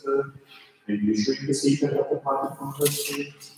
her, and you shrink the secret of the heart from her sins.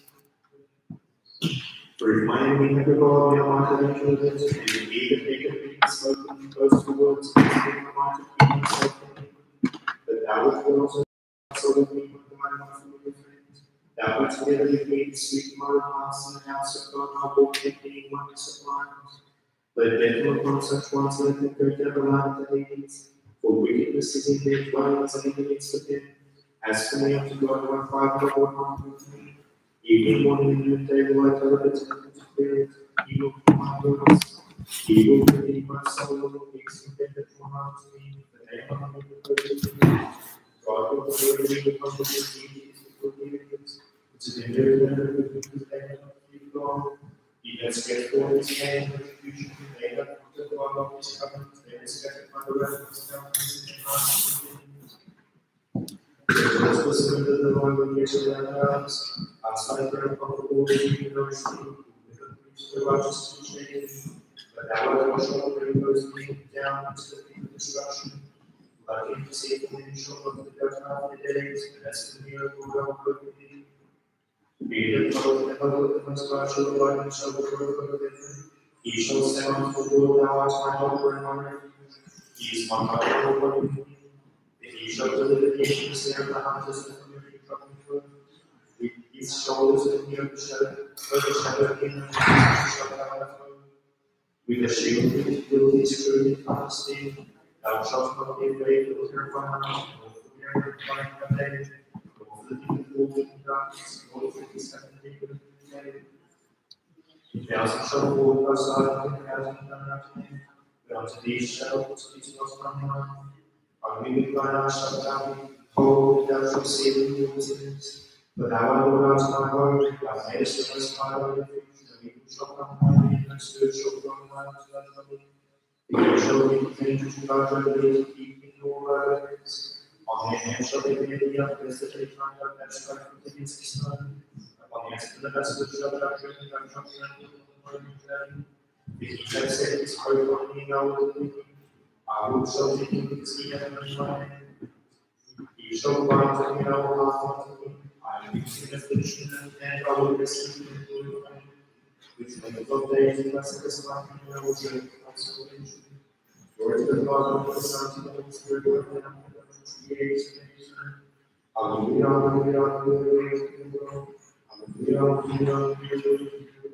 For if my enemy have regarded my heart and children, and indeed that they have been spoken boastful words against me, my heart to keep myself from me. But thou wilt also counsel with me with my mouth and your friends. Thou wilt together with me to speak my remarks in the house of God, I will take thee in oneness of minds. Let death upon such ones, let them go to everlasting to Hades. For wickedness is in their dwellings and in the midst of them. As for me, unto God, my Father, the Lord, my God, evening, morning, and noonday will I tell of the temple to spirit. He will keep my words. He will redeem my soul, and will fix and bend it from heart to me. But they are not the purpose to me. God will deliver me with humble disease before the enemies. To deliver them because they have not kept God. He has stretched forth his hand in retribution. They have put the God of his covenant. They have scattered my reverence down his enemies. The justice of the Lord will get to their lives. Outside their uncomfortable living in those who preach the righteous teaching. But thou art shall bring those things down into the pit of destruction. Like him to see the wind shall look the death of the days, and as the miracle will go with thee. Be the clothed and huddled the most God shall abide and shall be broken within him. He shall say unto the Lord, thou art my helper and my refuge. He is my God, and will with me. He shall deliver thee from the snare of the hunters and from every troubled foe. With his shoulders and the overshadow of him, and shall thou have hope. With a shield in his will, his true and honesty, thou shalt not be afraid of the terror by night, nor for the arrow flying by day, nor for the thief that walketh in darkness, nor for the second thing of the day. 1,000 shall fall by side, and 10,000 come unto thee, but unto thee shall it not come nigh. Only with thine eyes shalt thou behold, thou shalt see the Lord's sins. For thou, O Lord, art my hope, thou madest the most high refuge, no evil shall come nigh thee, no spirit shall go nigh unto thy dwelling. For you shall lead the angels to guard over thee, to keep thee in all thy ways. On their hands shall they bear thee up, lest that they find out that strike against the stone. Upon the answer of the vessel shalt thou tread, and thou shalt trample upon the dragon. For he that set his hope on me, I will deliver him. I will show him because he hath known my name. He shall bind to me, I will laugh unto him. I will use him in affliction, and I will rescue him and glorify him. With length of days and blessedness life, and I will show him my salvation. Glory to the Father, and to the Son, and to the Holy Spirit, and now and forever, and to the ages of ages. Hallelujah, hallelujah, hallelujah, hallelujah. Hallelujah, hallelujah, hallelujah.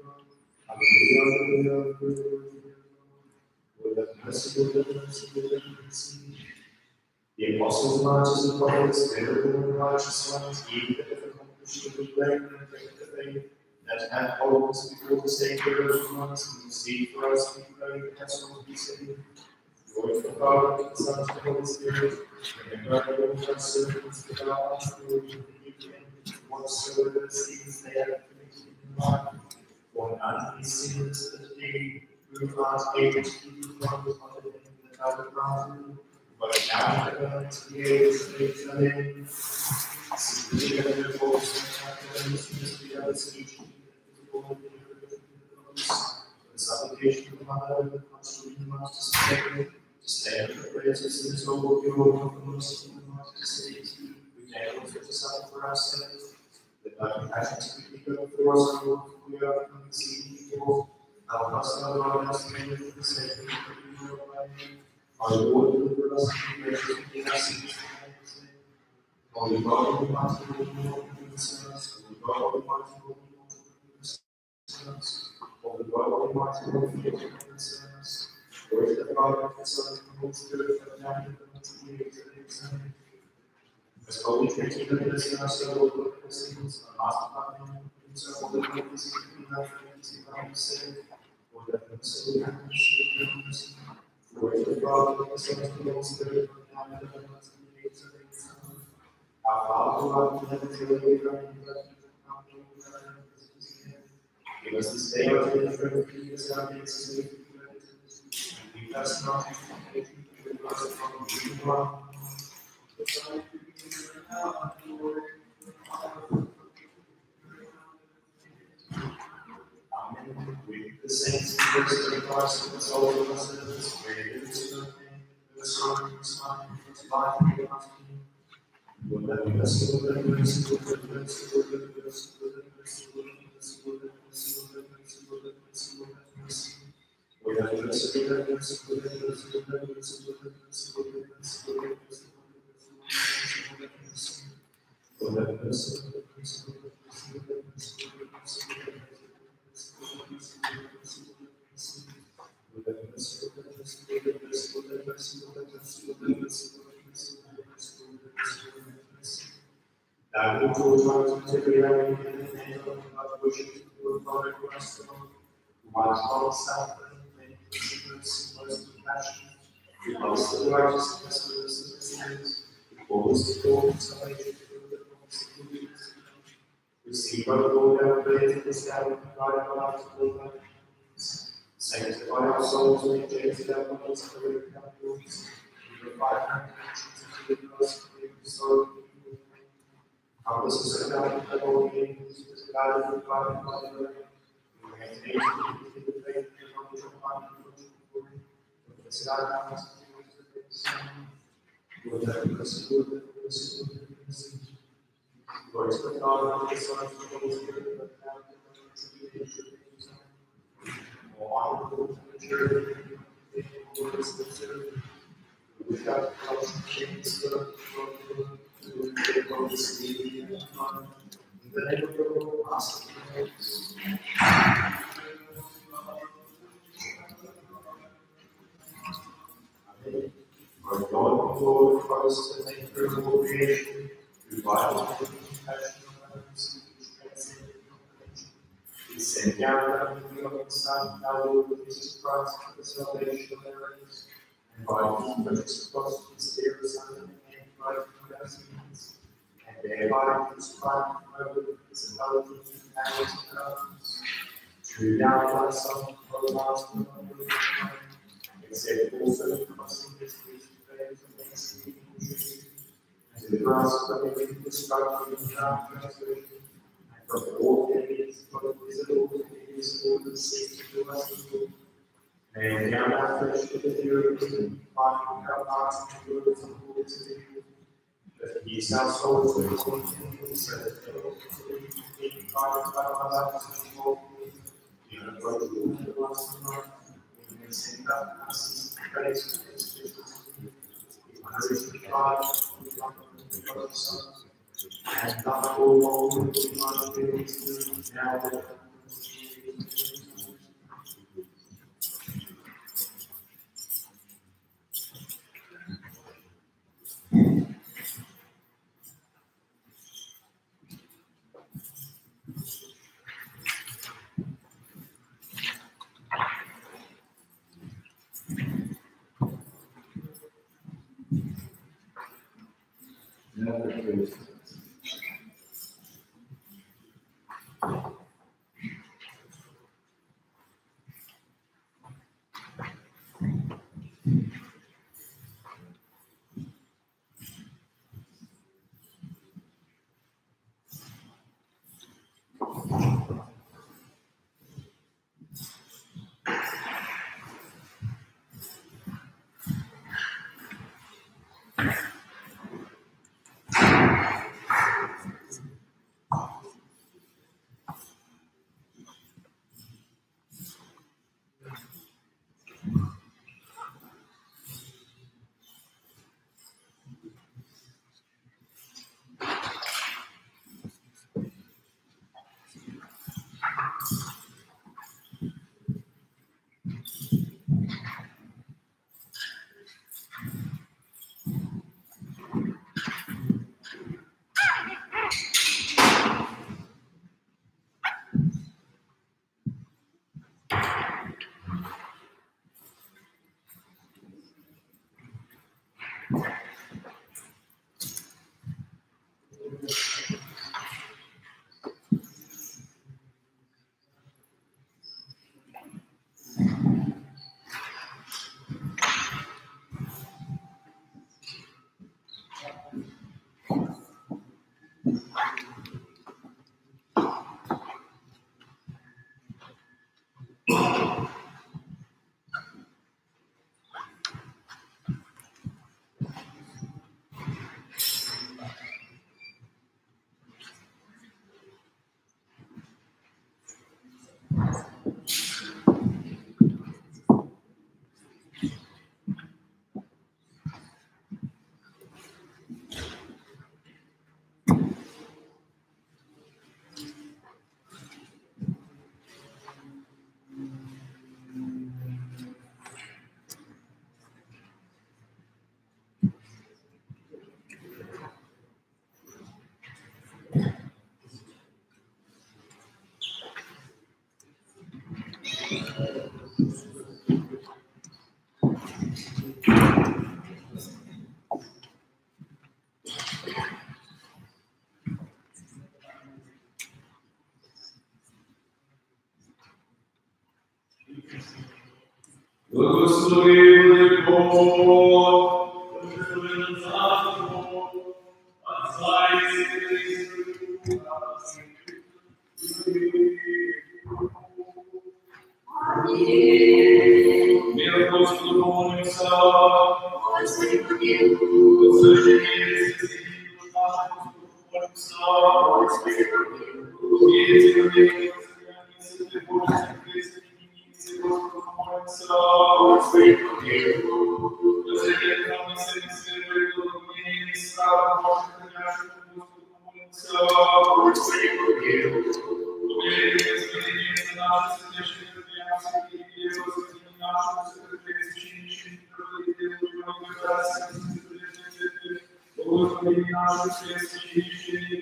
Hallelujah, hallelujah, hallelujah. Lord, have mercy, Lord, have mercy, Lord, have mercy. The apostles, martyrs, and prophets, venerable and righteous ones, ye that have accomplished the good labor and kept the faith, that have boldness before the sacred earth ones, and receive for us, we pray, the gospel of be saved. Glory to the Father, and to the Son, and to the Holy Spirit, and the God of all our servants, that thou art Lord, and forgive them whatsoever sins they have committed in life. For none is sinners but thee, who art able to give you one other than that thou art granted. But now and ever to the ages of ages. Amen. Significant and force, and mystery of the solution, the supplication of the Mother, the constitution of the Master Savior, to stand for the prayers of sinners, O Lord, your Lord, of the mercy of the Master Savior, we can also to suffer for ourselves. That thy compassion speak good for us, O Lord, for we are becoming deceived before. Thou hast not allowed us to be for the sake of the people of thy name. Our Lord, deliver us from the grace of the sins. Holy God, Almighty, Lord, us. Holy God, Almighty, Lord, us. Holy God, Almighty, Lord, us. Glory to the Father, and the Son, and the Holy Spirit, and now and ever, to the ages of ages. Amen. As Holy Trinity, deliver us in our soul, Lord, of the sins, our Master, Father, and so all the goodness of the life and the Holy Spirit, Lord, have mercy, have mercy, have mercy. Glory to the Father, and the Son, and the Holy Spirit, and now and ever, to the ages of ages. Amen. Our Father, who art in heaven, hallowed be thy name. Give us this day our daily bread, and forgive us our debts, as we forgive our debtors. And lead us not into temptation, but deliver us from the evil one. Amen. We, the saints, and those of Christ, and the soul of our servants, pray that it is nothing, the Son, and the Son, and the life, and the life. Receive our Lord, our praise in this hour, God, our lives, Lord, sanctify our souls, and change our bodies, correct our wounds, purify our conscience, and forgive us for the sorrow of evil. Help us to set out the holy names, to God, and God, and God, and God. We maintain the faith and knowledge of God, and knowledge of glory. Blessed art thou, Lord, Lord, have mercy, Lord, have mercy, Lord, have mercy. Glory to the Father, and the Son, and the Holy Spirit, but now and ever, and to the age of ages. All honor to the Church, and the Holy Spirit, without cause and shame, Spirit, Lord, to the Holy Spirit, and honor. In the name of the Lord, ask the Lord. Amen. For God, the Lord, Christ, the maker of all creation, revive us with compassion and mercy, which transcend imagination. He sent down from the beloved Son, our Lord Jesus Christ, for the salvation of our race, and by his precious cross, he spared us under the hand of our sins, and thereby his triumph over the principalities and powers and powers. Through now thy Son, O last and only Son, accept also the crossing mysteries and prayers of thanksgiving and tribute, and to the grass of the living destruction and our transgression, and from all enemies, both visible and invisible, that seek to do us evil. May down our flesh with the fear of him, fighting our hearts and words and words of evil, that these our souls may continually serve the Lord, being guided by our lives and hope, the unapproachable and the lasting life. We may send up masses and praise for his goodness. We nourish the Father, we love the God Son, and love all who we might be able to do now and ever. Благослови Бог, благослови завтра, а зайці мир Господу молимся, Господи помилуй, сожалеется среди наших молимся, Господи помилуй, если вы если Божьи Христе, если Господу молимся, Господи помилуй, сожалеет нам на себе святые благословения, слава Божьих хранящих Господу молимся, Господи помилуй, убери Господи за наши сердечные христианские идеи, Господи нашему святые священничеству, Господи нашему священничеству,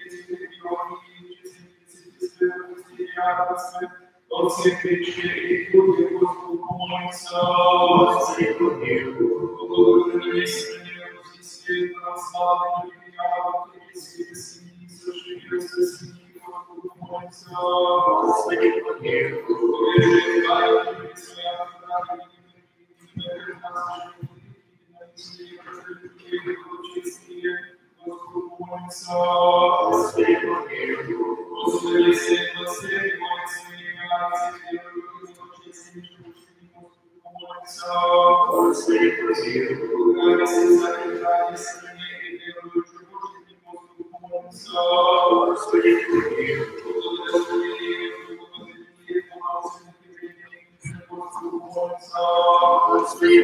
от всех речей и люди Господу помолимся, Господи помилуй, благодари Господи, Господи, православный, Христе, Сини, Сожжение, Сини, Господу помолимся, Господи помилуй, благодари Твоя, Своя, Господу помолимся, Господи помилуй, Господи, всех последних, Господи помилуй, Господи Господи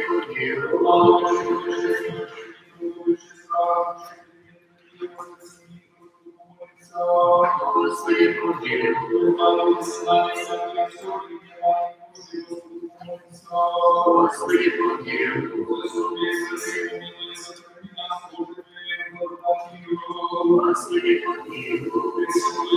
Господи помилуй, Господи помилуй, Господи помилуй,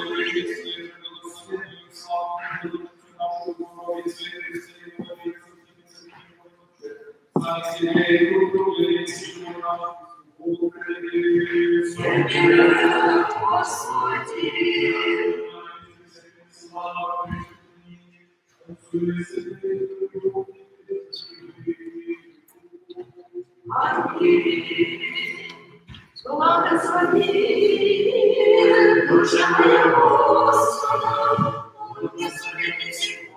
душа моя Господа, благослови,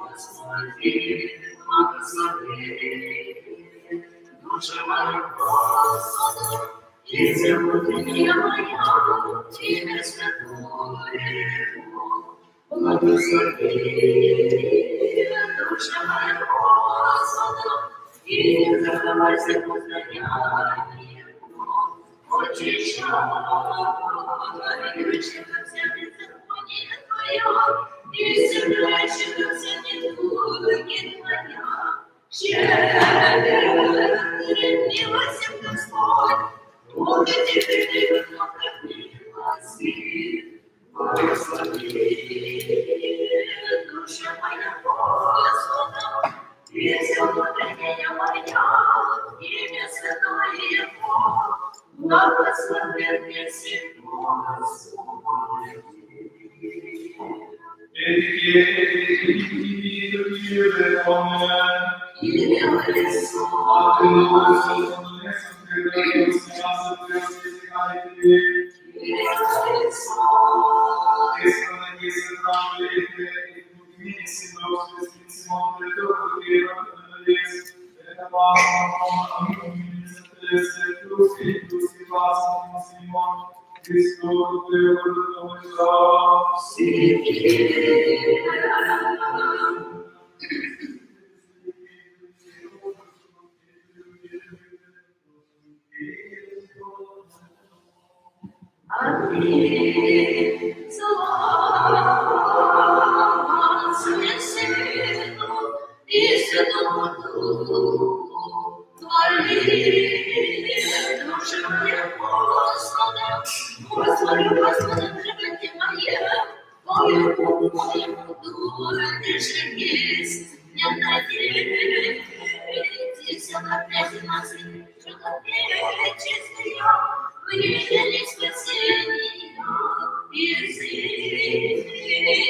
душа моя Господа, и внутренняя моя, Тебе святое, благослови, душа моя Господа, и задавайся воздаяние, очищай, горючее на всякое законие Твое, и сильнейшее на все недуги Твоя, щедрый, милостив Господь, Бог Тебе милости, благослови, душа моя Господа, и внутренняя моя, имя святое Его, благословен весь Господь.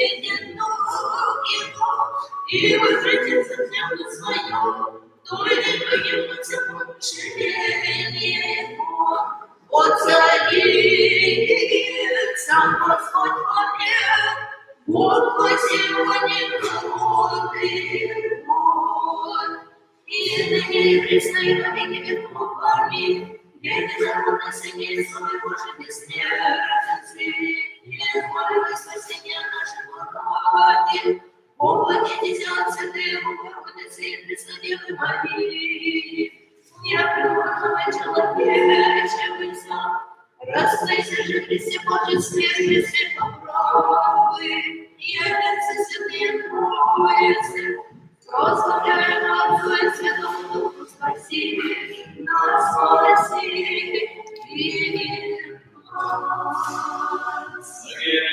И возвратится в землю свою, то Господь вовек, воплотивание крови, и ныне и присно и во веки веков. Аминь. Верный народный Сыне свой Божий бессмертный, и избавил спасение нашего ради. Воплотитесь от святых Богородицы и Преснодевы Марии. Непреложного человечевыся, раскройся же Христе Божий свет, свет правды, явится святые Троицы, прославляем Отцу и Святому Духу, спаси нас, спаси и нас.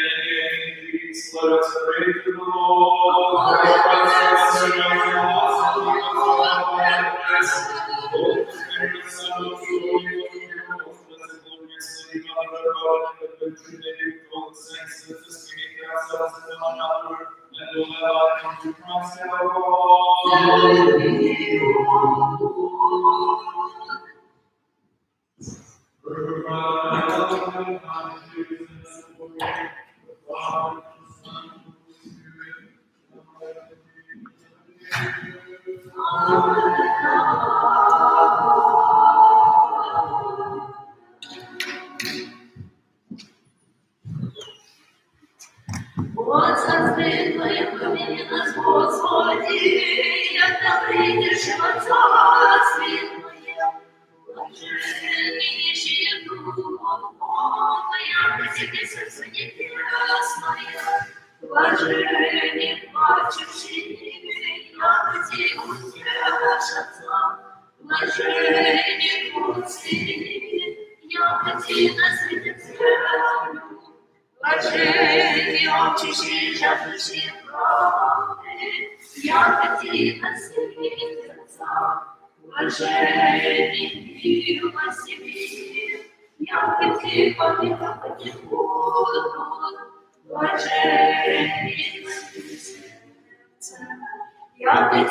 Вот царствие Твое помяни нас, Господи, когда придешь во царствие Твое. Блаженные нищие духом, Твоя просите сердце небесное. Блаженные плачущие, яко утешатся. Блаженные грустные, яко насытят землю. Блаженные очищие, жаждущие правды, яко насытятся. Блаженные милостивые, яко помиловать будут. Блаженные сердце, яко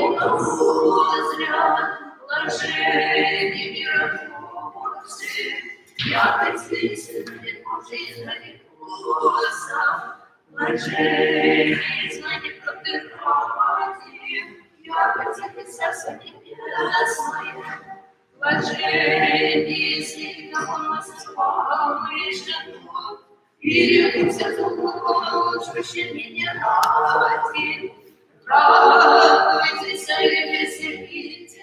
узрят. Блаженные миротворцы, яко слышат Божий завета. Блаженные знания правды ради, яко Царство Небесное. Блаженные сильного славы, и рекутся слушающие меня ради. Радуйтесь и веселитесь,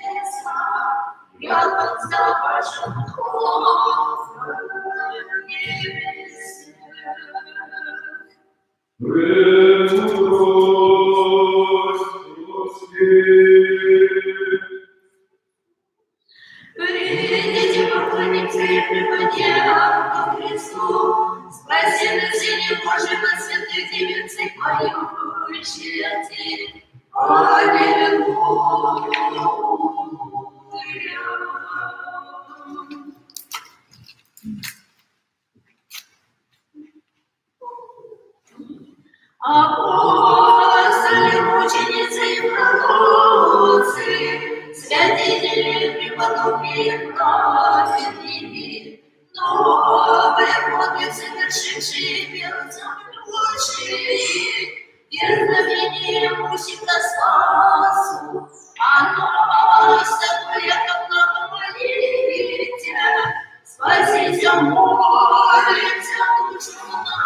яко за вашим Богом небесных. Придите, поклонимся и припадем ко Христу, спасибо Сыне Божьего, святых девицы поющие. Аллилуйя. Апостолы, мученицы и пророцы, святители, преподобные, праведники, новые подвиг совершившие верцем души, дерзновением усика спасу, а нас такое, как надо молите, спасите, молимся душу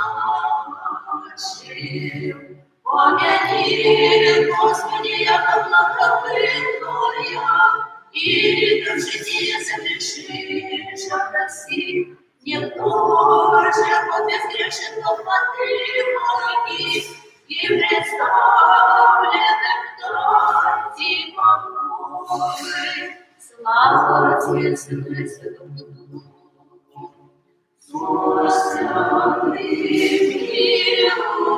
нашим. Помяни, Господи, яко благовидная, и держите согрешивших прости. Никто же под безгрешен, но помоги, и представленным дайте покой. Слава Отцу и Сыну и Святому Духу. Святый мир,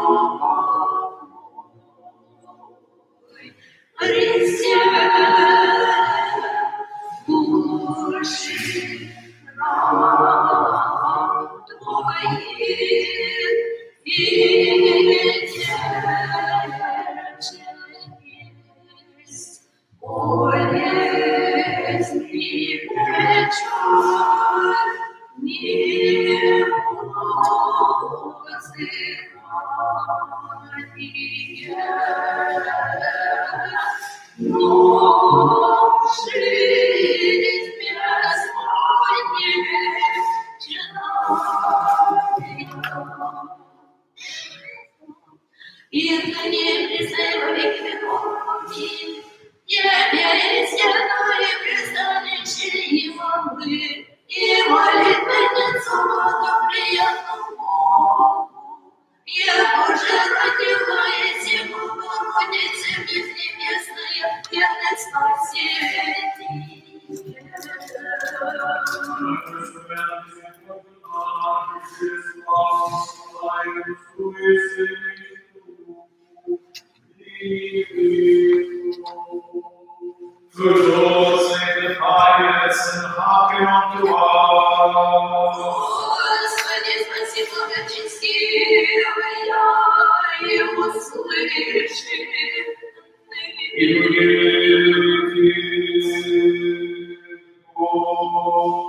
Христе, души раб Твоих, и вечность, болезнь и печаль не будет. И на небе во веки веков. Аминь. Небесное пристанище его мы, и молитвенницу благоприятну Богу. Его же родила и Богородица небесная, верный спасение. Good Lord, sanctify us and hearken unto us. Господи, спаси благочестивая, его слыши. И будет Бог.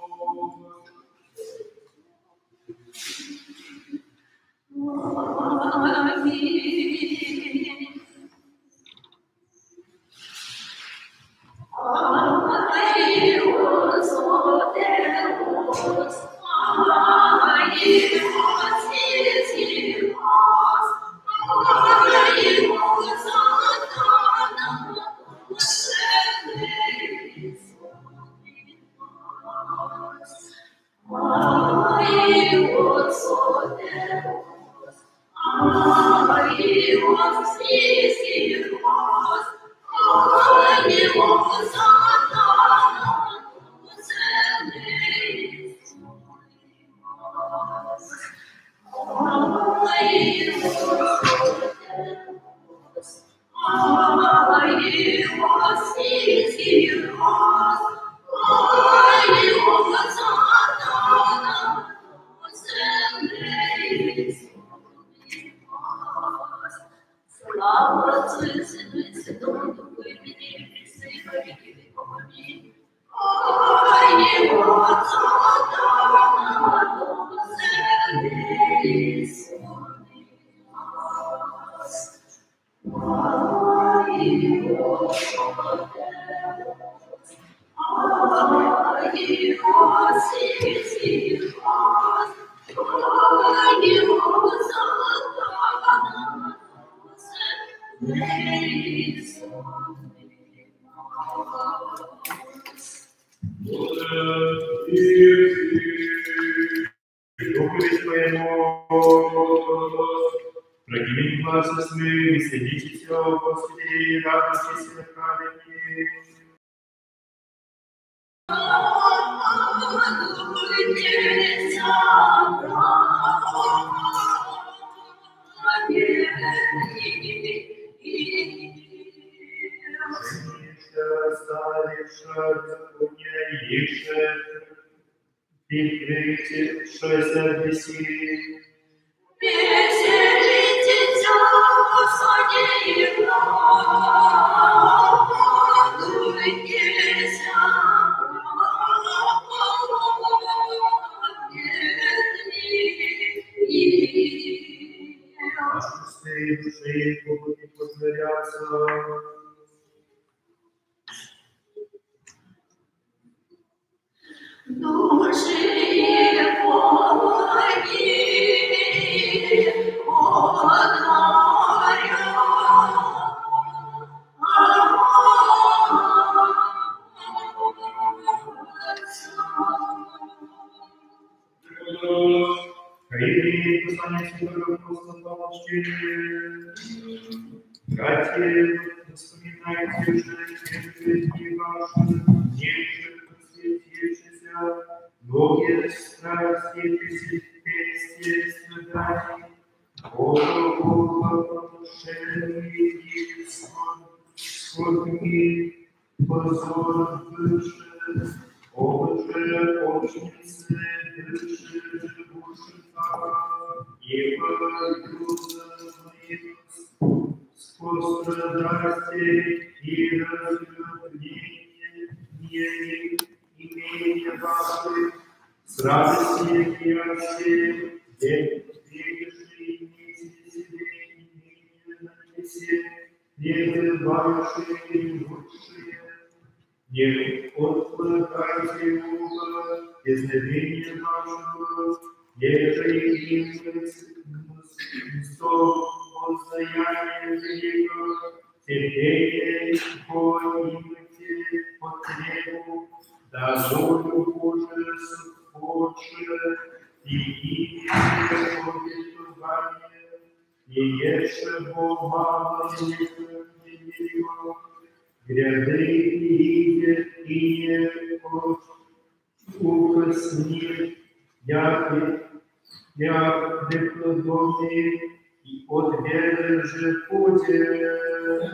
Прогневить глаз сны, веселитесь, о Господи, радуйтесь и праведники. Веселившаяся веси. Веселитесь, Господи, и радуйтесь, Наши души будут возгоряться. Души помоги, Хай послание святого Господа чтение. Братья, вспоминайте же дни ваши, ниже посвятившиеся, многие страсти, песни, страданий, отношений, скорби, позор выше, Боже, общницы, дыши, души, и пострадастей и разлюбления, имения ваших, с радостью и бывающие и лучшие, не отвлекайте Бога, дезновение нашего, еже им воздаяние великого, терпение его имите потребу, да волю Божию схоче, и имя повествование, и еще мало его, гряды видят и не укоснит, як прикладоме, и от веры же ходит.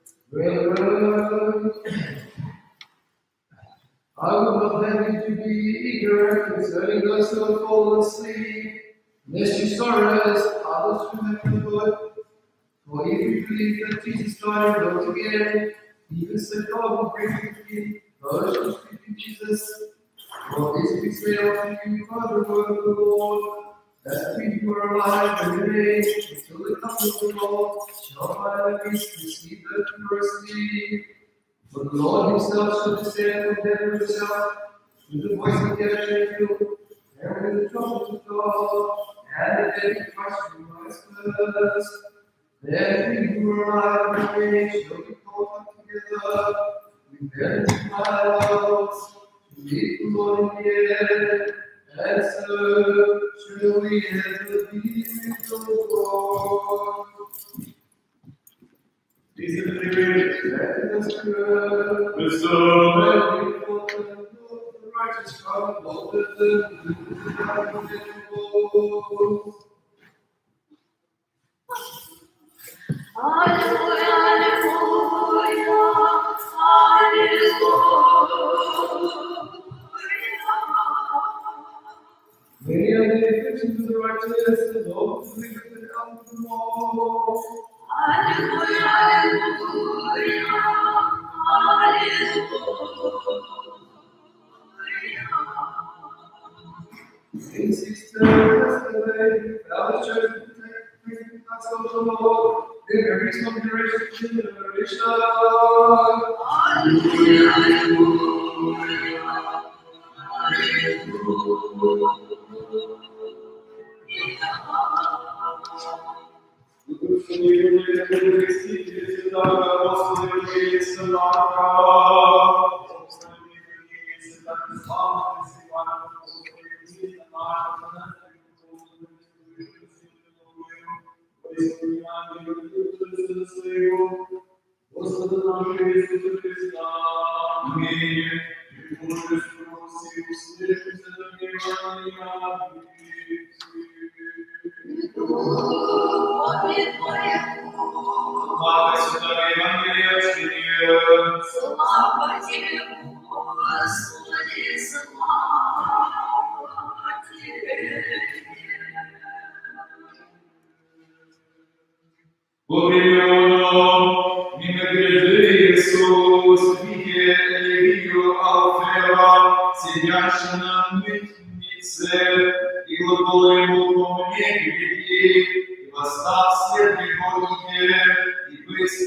I would not have you to be ignorant concerning those who have fallen asleep, lest you sorrow as others who have been good. For if you believe that Jesus died and rose again, even so God will bring with you those who sleep in Jesus. For this we say unto you by the word of the Lord, that we who are alive and remain until the coming of the Lord shall by the least receive them who are asleep. For the Lord himself shall descend from heaven himself with the voice of the archangel, and with the trumpet of God, and the dead in Christ shall rise first. Then we who are alive and remain shall be caught up together with them in clouds to meet the Lord in the air, and so shall we ever be with the Lord. These are the three Let us pray. Restore. The righteous God, Lord, let them do. Alleluia, alleluia, alleluia. Many are the afflictions of the righteous, the Lord will bring them out of them all. Alleluia, alleluia, alleluia. In 6 days, thou hast chosen to take us, O Lord, in every small generation to generation. Alleluia, alleluia, Господа нашего Иисуса Христа, имеем и Божию спроси, услышимся до мира Слава Святого Евангелия чтение. слава тебе, Господи, слава тебе. Во времен мимо гряды Иисус, видя Левию Алфева, сидящего на мытнице, и глагола ему по мне веди, и восстав след его иде, и быть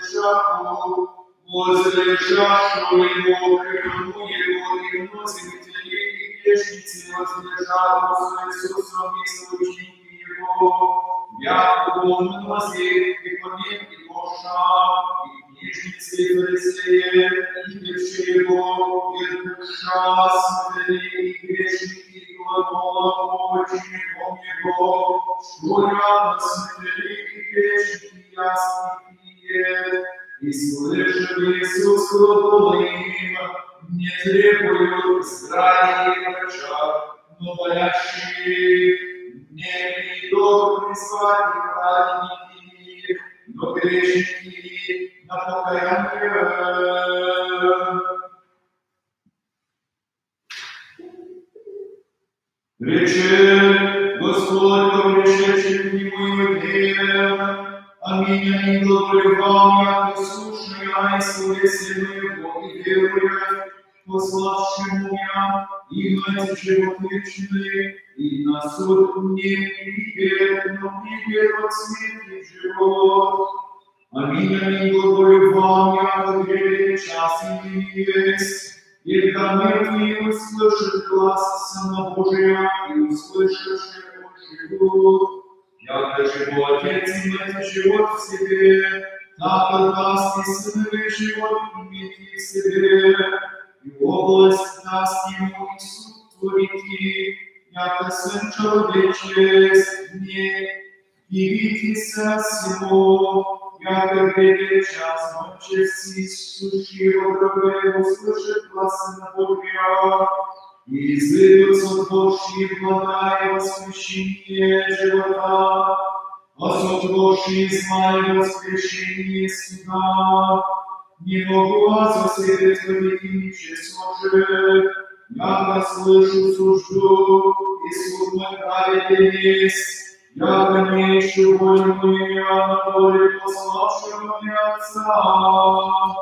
возле лежавшего его, прикрыл его, и вносим и грешницы возлежавшего с Иисусом и случники его. Я он носит и помет и коша, и книжницы и фарисеи, видевшие его, и душа смотрели, и грешники, и глагола учеником его, что рядом смотрели, и грешники ясные, и слышали Иисус глагола им, не требуют здравия и врача, но болящие. Не придут призвать праведники, но грешники на покаяние. Рече Господь, ко пришедшим к Нему иудеям, аминь, аминь, глаголю вам, яко слушая и словесие Его, и веруя, пославшему меня, и на живот вечный, и на суд не придет, но придет от смерти в живот. Аминь, аминь, Господи, вам, яко гребе час и есть. И когда мертвые услышат глаз Сына Божия, и услышавшие живут. Яко живу Отец имеет живот в себе, так даст и Сыновей живот иметь в себе, и область даст ему и суд творить, яко Сын человечий не явитеся всего, яко гребе час ночи все сущие гробе услышат глаз Сына Божия, и изыдутся Божьи блага и воскрешение живота, а сотворшие зла и воскрешение суда, не могу вас освидетельствовать и ничего сможет, яко слышу сужду, и суд мой праведен есть, яко не ищу волю мою, а на волю пославшего меня Отца.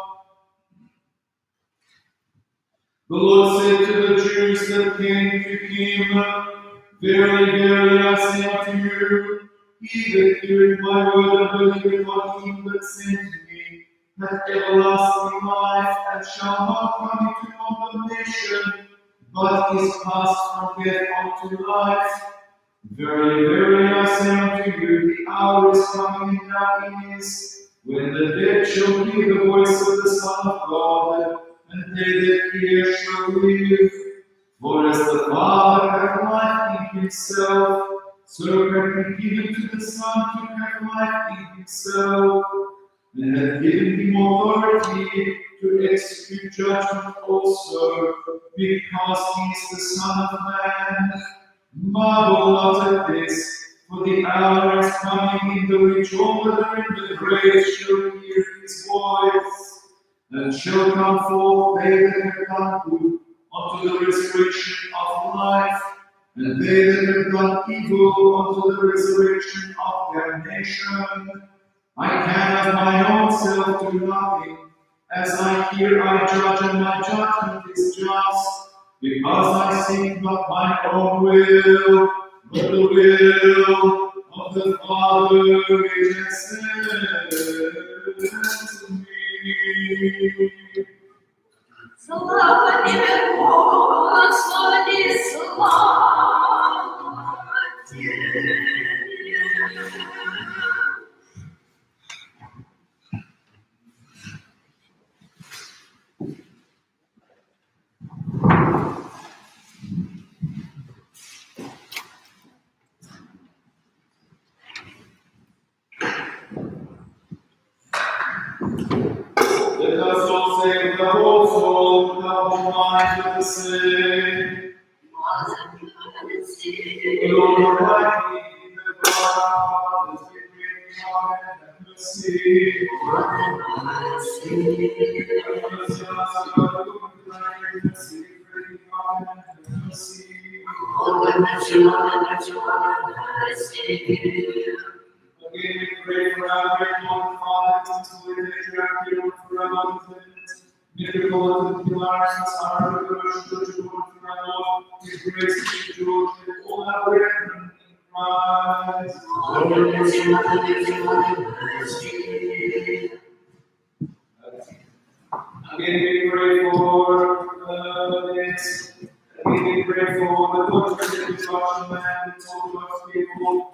Blessed to the Jews that came to him, verily, verily, I say unto you, he that heareth my word and believeth on him that sent me, hath everlasting life, and shall not come into condemnation, but is passed from death unto life. Verily, verily, I say unto you, the hour is coming, and now is, when the dead shall hear the voice of the Son of God, and they that hear shall live. For as the Father hath life in himself, so hath he given to the Son to have life in himself, and hath given him authority to execute judgment also, because he is the Son of Man. Marvel not at this, for the hour is coming in the which all that are in the grave shall hear his voice, and shall come forth they that have done good unto the resurrection of life, and they that have done evil unto the resurrection of damnation. I can of my own self do nothing. As I hear, I judge, and my judgment is just, because I seek not my own will, but the will of the Father which has sent me. Слава тебе, Господи, слава тебе. Let us all say with the whole soul, with the whole mind, with the same. The Lord Almighty, the God, is giving God and mercy. Again, we pray for our great Lord Father, to the patriarch, for our Lord, Metropolitan Pillars, our Church, for our Lord, His grace, His George, and all our brethren in Christ. Again, we pray for this. Again, we pray for the Lord, the destruction and the total of people.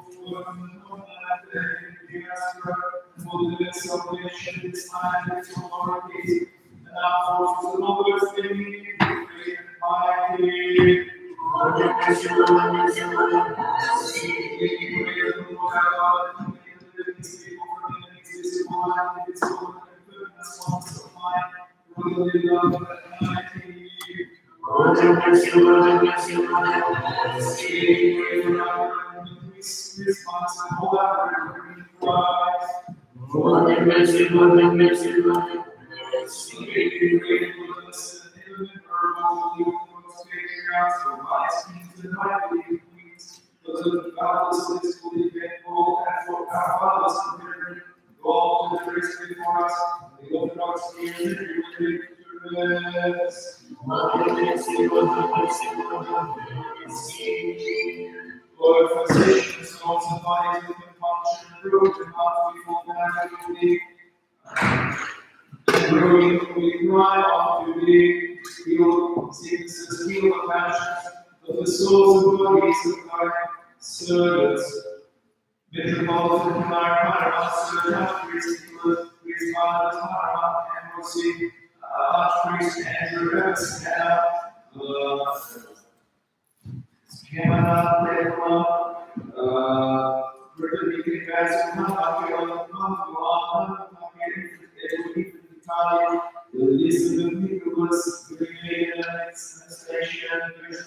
For the salvation, this time, its authorities, and our forces and all those things we pray by thee. Lord, physicians, souls and bodies, we can function, prove and not be full naturally, And we cry out to thee, heal sicknesses, heal the passions of the souls and bodies of thy servants. Metropolitan Marmara, Sir Archpriest Nicholas, Priest Father Tara, Ambrosy, Archpriest Andrew Rebescana, Scamana, Lepla, Britannic Elizabeth Nicholas, Grenada, Anastasia,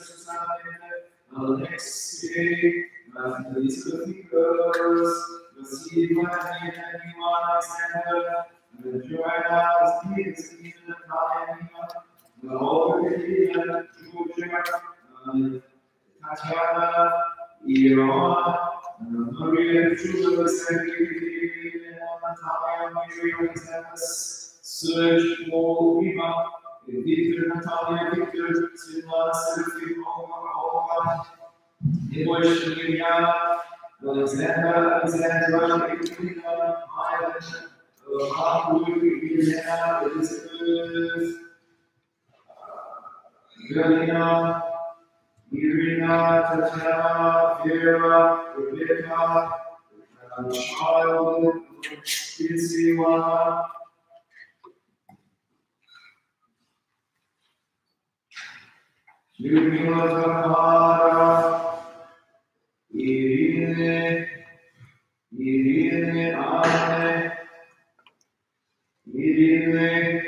Alexei, Elizabeth Nicholas, Vasily Vladimir, Alexander, Joanna, Stephen, Natalia, Olga, Georgia, Tatiana, Irona, Maria, Julia, Sergei, Natalia, Miriam, Serge, Paul, Rima, Victor, Natalia, Victor, Silvana, Sergei, Olga, Evoish, Liliana, Alexandra, Evelina, Mylan, Margaret, Elena, Elizabeth, Galina, Irina, Tatiana, Vera, Rebecca, Child, Kisiwana, Lyudmila Tamara, Irene, Anne, Irene,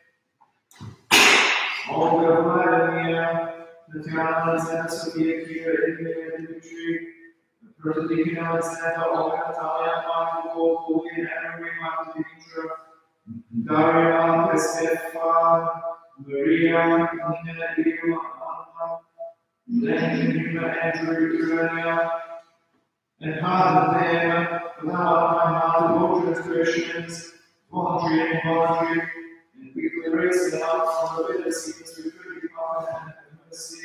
Olga Vladimir, Tatiana, Santa Sophia, Kira, Irene, Dimitri, Protodeacon Alexander, Olga, Natalia, Martin, Paul, Henry, Martin, Dimitra, Daria, Stefan, Maria, Nina, Irma, Anna, Lenny, Andrew, Julia, and pardon them without my heart of all transgressions, voluntary and involuntary, and quickly raise them up from the bitter sickness we could be pardoned and have mercy.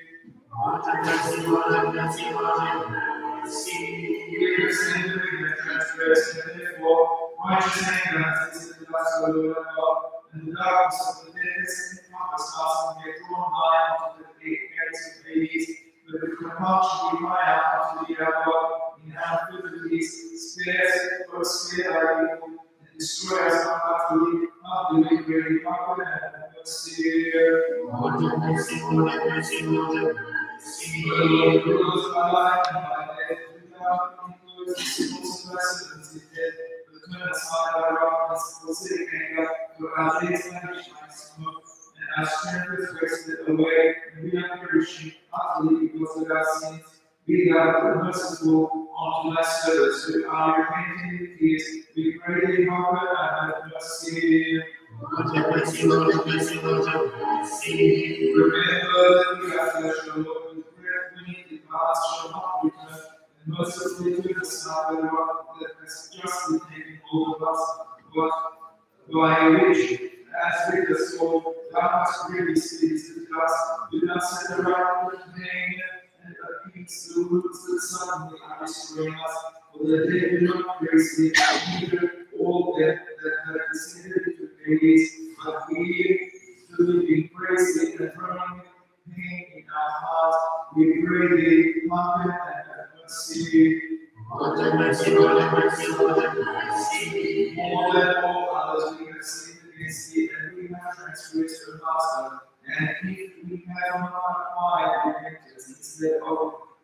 Give us sin that we may transgress, and therefore righteous anger has visited us, O Lord our God, and the darkness of the day has encompassed us, and we are drawn nigh unto the gates of Hades. But with compulsion we cry out unto thee, our God, in our infirmities, spare thy people, and destroy us not utterly, really, Father, and have mercy. Lord, have mercy, Lord, have mercy, Lord, have mercy. Lord, close my life and my death, without influence, the symbols of blessedness in death, but turn aside thy wrath, forsake anger, for our days vanish like smoke. Our strength is wasted away, and we are perishing utterly because of our sins. Be thou merciful unto thy servants who are repenting with tears. We pray thee, Father, and have mercy. Lord, have mercy, Lord, have mercy, Lord, have mercy. Remember that we are flesh, O Lord, with breath beneath the past shall not return, and mercifully to the Son of the rock that has justly taken hold of us, but by which, as with the soul, thou hast previously visited us, do not set the right foot pain and appease the wounds that suddenly are destroying us, for the day do not praise thee, neither all that have descended into Hades, but we, who in praise thee and burning pain in our hearts, we pray thee, hearken and have mercy. Lord, have mercy, Lord, have mercy, Lord, have mercy. More than all others we have sinned against thee, and we have transgressed the master. And if we have not acquired repentance instead of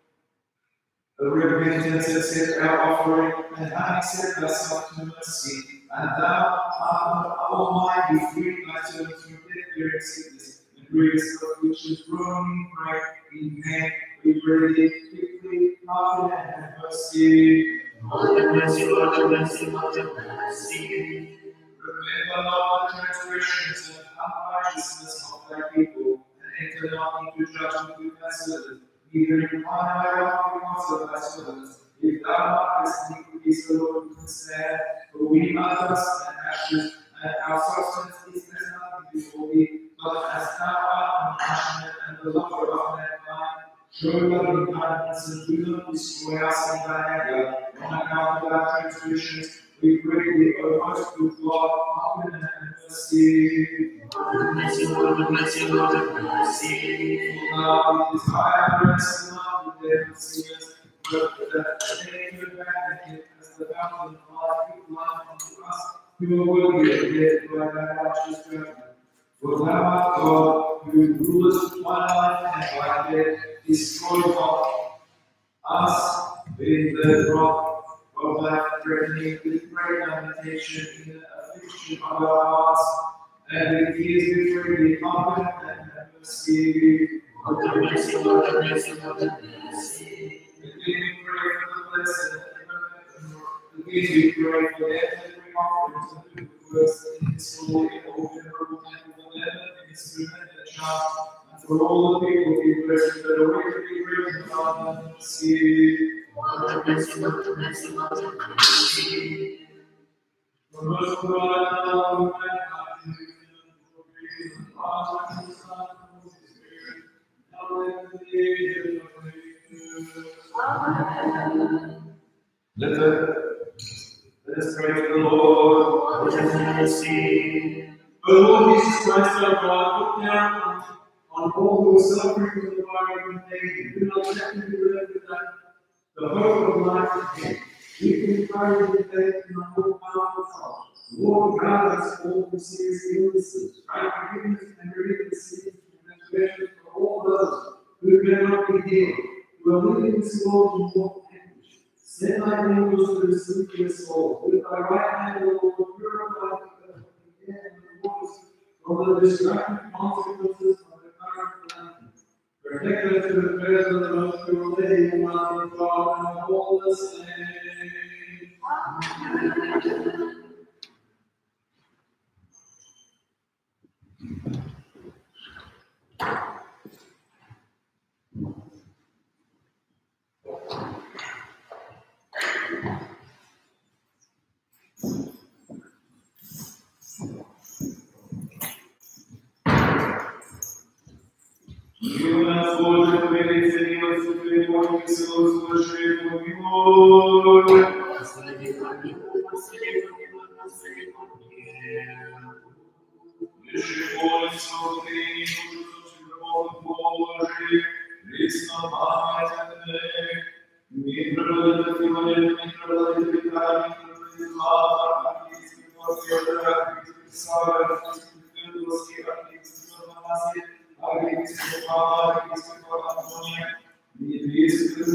repentance, accept our offering, and accept thyself to mercy. And thou art almighty, free thy servants from death-bearing sickness, and raise the which is growing right in vain. We pray thee, quickly, pardon and have mercy. Lord, have mercy, Lord, have mercy, Lord, have mercy. Remember not the transgressions and unrighteousness of thy people, and enter not into judgment with thy servants, neither incline thy wrath because of thy servants. If thou markest iniquities, the Lord can stand, for we are dust and ashes, and our substance is as nothing before thee, but as thou art compassionate and the lover of mankind, show loving kindness and do not destroy us in thy anger, on account of our transgressions. We pray thee, O merciful God, pardon and mercy. Lord, mercy, Lord, mercy, Lord, mercy. For thou desire rest not with them sinners, but that they may benefit as the fountain of life, give life unto us, who are worthy of death by thy righteous judgment. For thou art God, who rulest by life and by death, destroy not us with the wrath of thy threatening, with great lamentation in the affliction of our hearts, and with tears we pray thee, pardon and have mercy. Lord, mercy, Lord, mercy, Lord, mercy. Again we pray for the blessed, again we pray for every offerings and good works in his holy and venerable temple, and in his spirit and child, and for all the people we bless that are waiting praise and honor and mercy. Lord, mercy, Lord, mercy, Lord, mercy. For most of all, now we magnify you, for praise and honor and the Son and the Holy Spirit, now and in the age of Amen. Let us pray to the Lord. Lord, have mercy. O Lord Jesus Christ, our God, look down on all who are suffering from the fire of pain. Do not let them be left without the hope of life again. We can pray with faith in the whole power of God. Lord, grant us all the serious illnesses, right forgiveness and relief the sins and transgressions for all those who cannot be healed, who are living in this world in more anguish. Send thy angels to receive their soul. With thy right hand, O Lord, purify the earth and the waters from the destructive consequences of the current calamity. Protect us to the prayers of the most pure Lady, Almighty God, and of all the saints. Dio nasconde quelli che si dicono che sono sconosciuti di voi. Лишь боль смотри, Божий, лично памятный, не проводит сегодня, не проводит веками, не проводит слава, архиепископ, архиепископ, слава, архиепископ, архиепископ, Антония, епископ,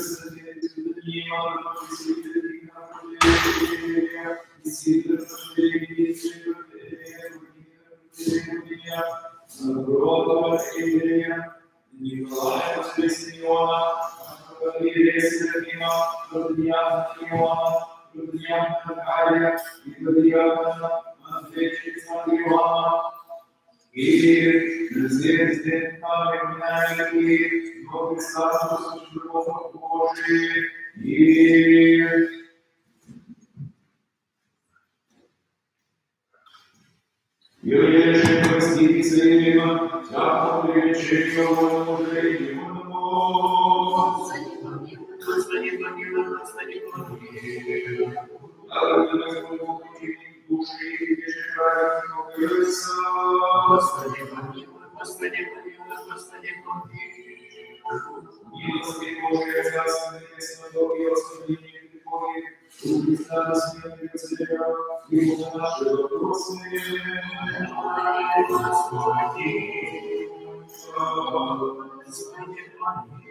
Николая Воскресеньона, Валерия Серафима, Владимира Иоанна, Владимира Аркадия, Владимира Андреевича Иоанна, и звезды памятники, Бог Христос, Любовь Божий, и Юрьевича Простительства, всякого величия Божия, Ему. Господи, помилуй, Господи, помилуй, Господи, помилуй. Души, покоится. Господи, помилуй, Господи, помилуй, Господи, помилуй. Милости Божия, Царство Небесное, Бога и Господине, Бога, у Христа на смерти Царя, и Бога нашего Господи. Господи, помилуй.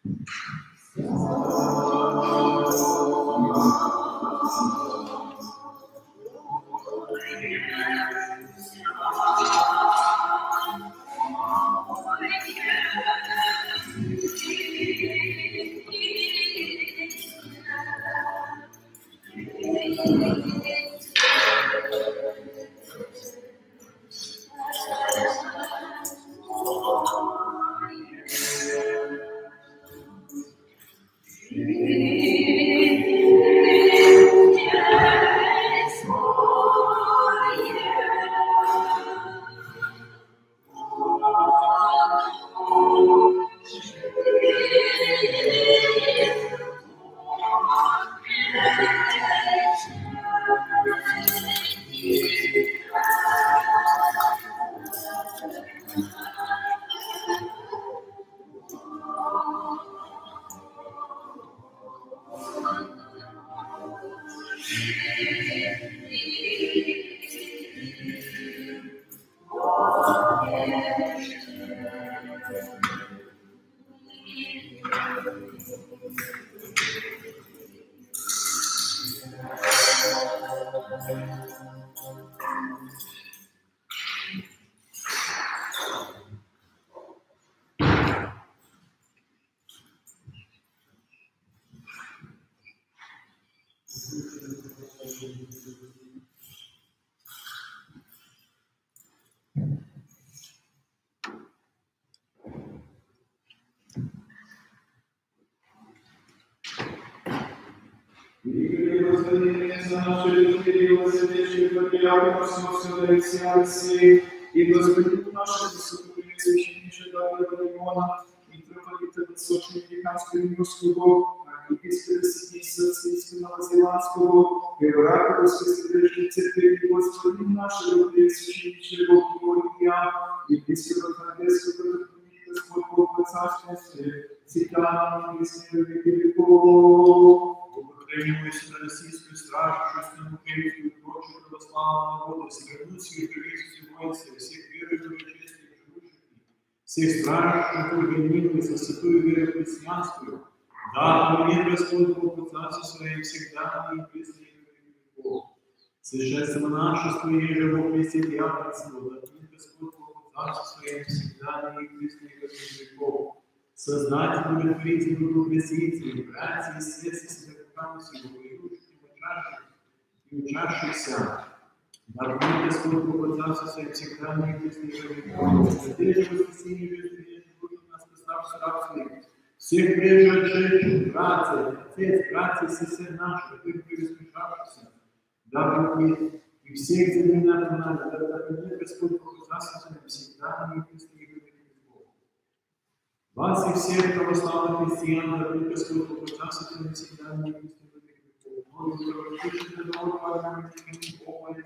И Господину нашему высокопресвященнейшего Давида Лимона, митрополита Высочного Веканского Римского, архиепископа Святейшего Новозеландского, Первораковского Святейшей Церкви Господина нашего пресвященнейшего Георгия, епископа Норвежского Господь Бог Царствия, всегда на веки веков. Благодарим Господа российскую стражу, шестую украинскую и прочую православную народу, всемирную правительство воинства, всех верующих и честных живущих, всех стражей, которые гонились за святую веру христианскую, да, помилуй Господь Бог Царствия Своим всегда и пресне веков. Совершается монашество и еже во Христе диаконство, да, помилуй Господь Бог Царствия Своим всегда и пресне веков. Создатель, удовлетворитель, благовеститель, братья и сестры, и учащихся, да будет Господь Бог Царствия Своим всегда и пресне веков. Надежда воскресения жизни будет нас поставь рабстве. Всех прежде отшедших, братьев, отец, братьев, сестер наших, их превозношавшихся, да будет и всех земных нами, да будет Господь Бог Царствия Своим всегда и пресне веков. Вас и всех православных христиан, да будет Господь Бог Царствия Своим всегда и пресне веков. Молитва Вышнего Бога, Бога, Бога,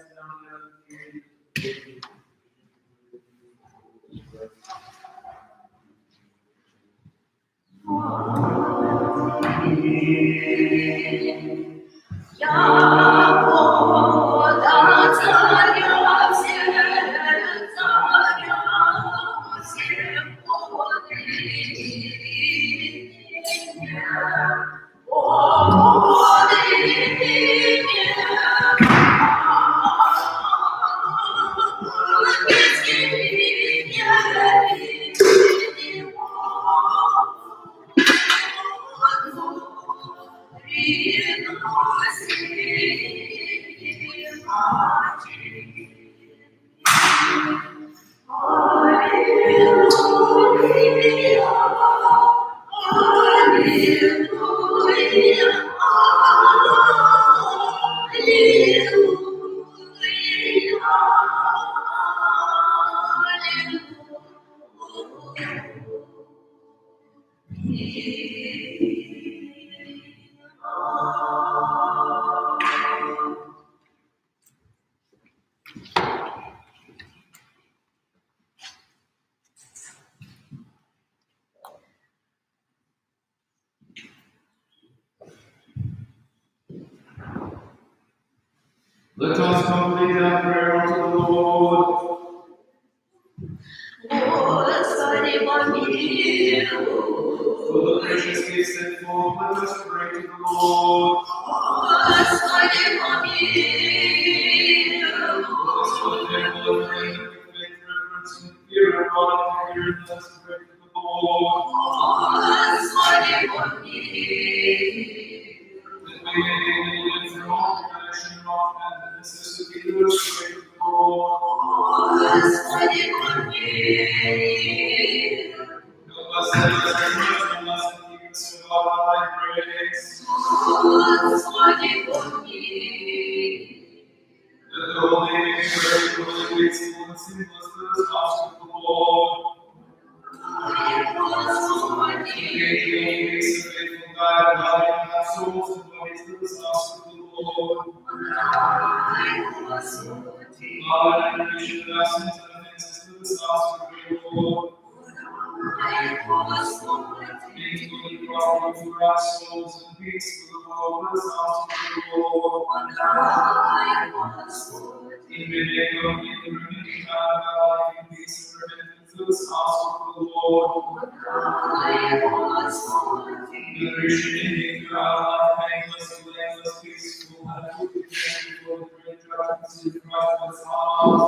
Let us complete our prayer unto the Lord. Господи, помилуй. the precious gifts and forth, let us pray to the Lord. Господи, помилуй. Fear of God and fear, let us pray to the Lord. Господи, помилуй. That we may be able to all connection of and the necessity to us pray to the Lord. Господи, помилуй. Help us that us and us and keep us with all thy grace. Господи, помилуй. That the holy name be praised, the holy faithful and sinless to us, house of the Lord. Faithful God, God, our souls and bodies to the house of the Lord. God, and creation of our sins and offenses to the house of the Lord. Faithfully proper to our souls and peace to the Lord, to the house of the Lord. In the name of the remaining time of our life, in peace and repentance to the house of the Lord. Appreciating our life, painless, blameless, peaceful, and fruitful before the great judgments of Christ's heart.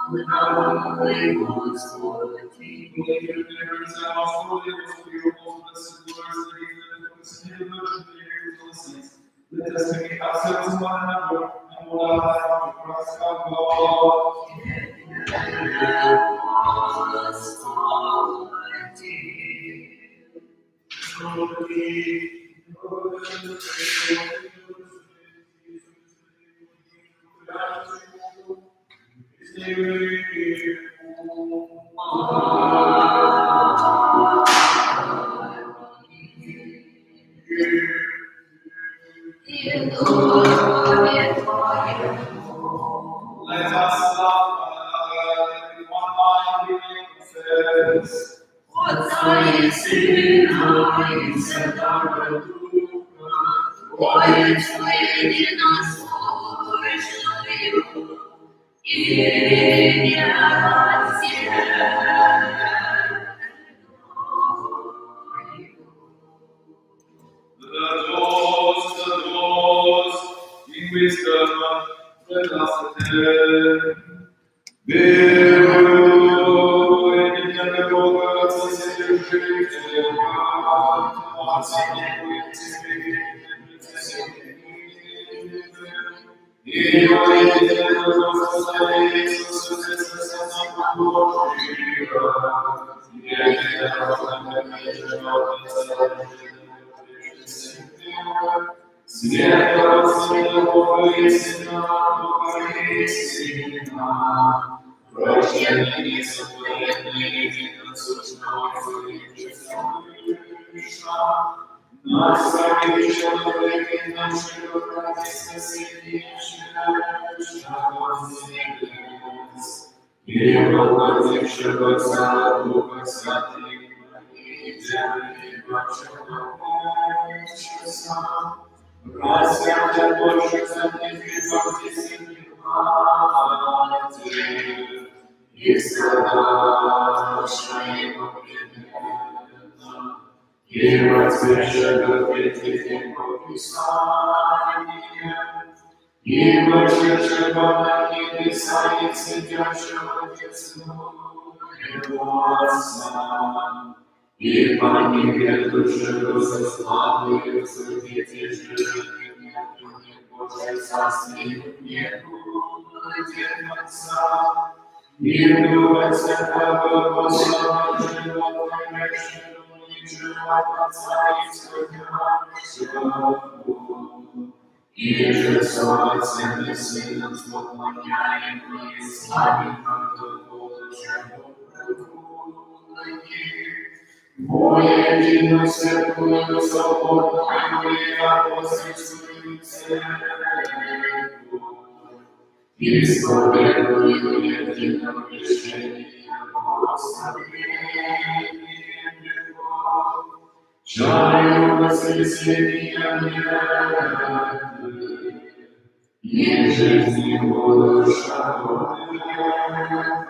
Believe your mirrors and also labels for your most blessed words, that even the books and the virtue of your innocence. Let us make ourselves one another and all our life to Christ our God. Let us love one another in one mind, giving confess. Отца и Сына и Святого Духа, Троицу единосущную, и не The doors, in wisdom, let us attend. Верую, единого Бога, Отца Вседержителя, Отца и Его единого Господа Иисуса Христа, Божьего, Святого Сына Бога и Сына, Бога и Сына, прощение сотворенное единосущного и честного, нас самих человека нашего Братья святейшего небес, и воплотившего Царя Духа Святого, и земли вашего часа, рассвятя Божьих святых и баптистских Матери, и страдавшего преданно, и возвещего предвидим по Писанию, и вошедшего на небеса и сидящего Отцу Его Отца, и погибель душеву со славою судите живых, Божье царствие не будет Отца, и Духа Святого Бога живого вечного, ничего Отца исходящего, и же с Отцем и Сыном поклоняем и славим Бога во единую святую соборную и апостольскую церковь, исповедую едином крещении Господлением грехов, чаю воскресения мертвых, и жизни будущего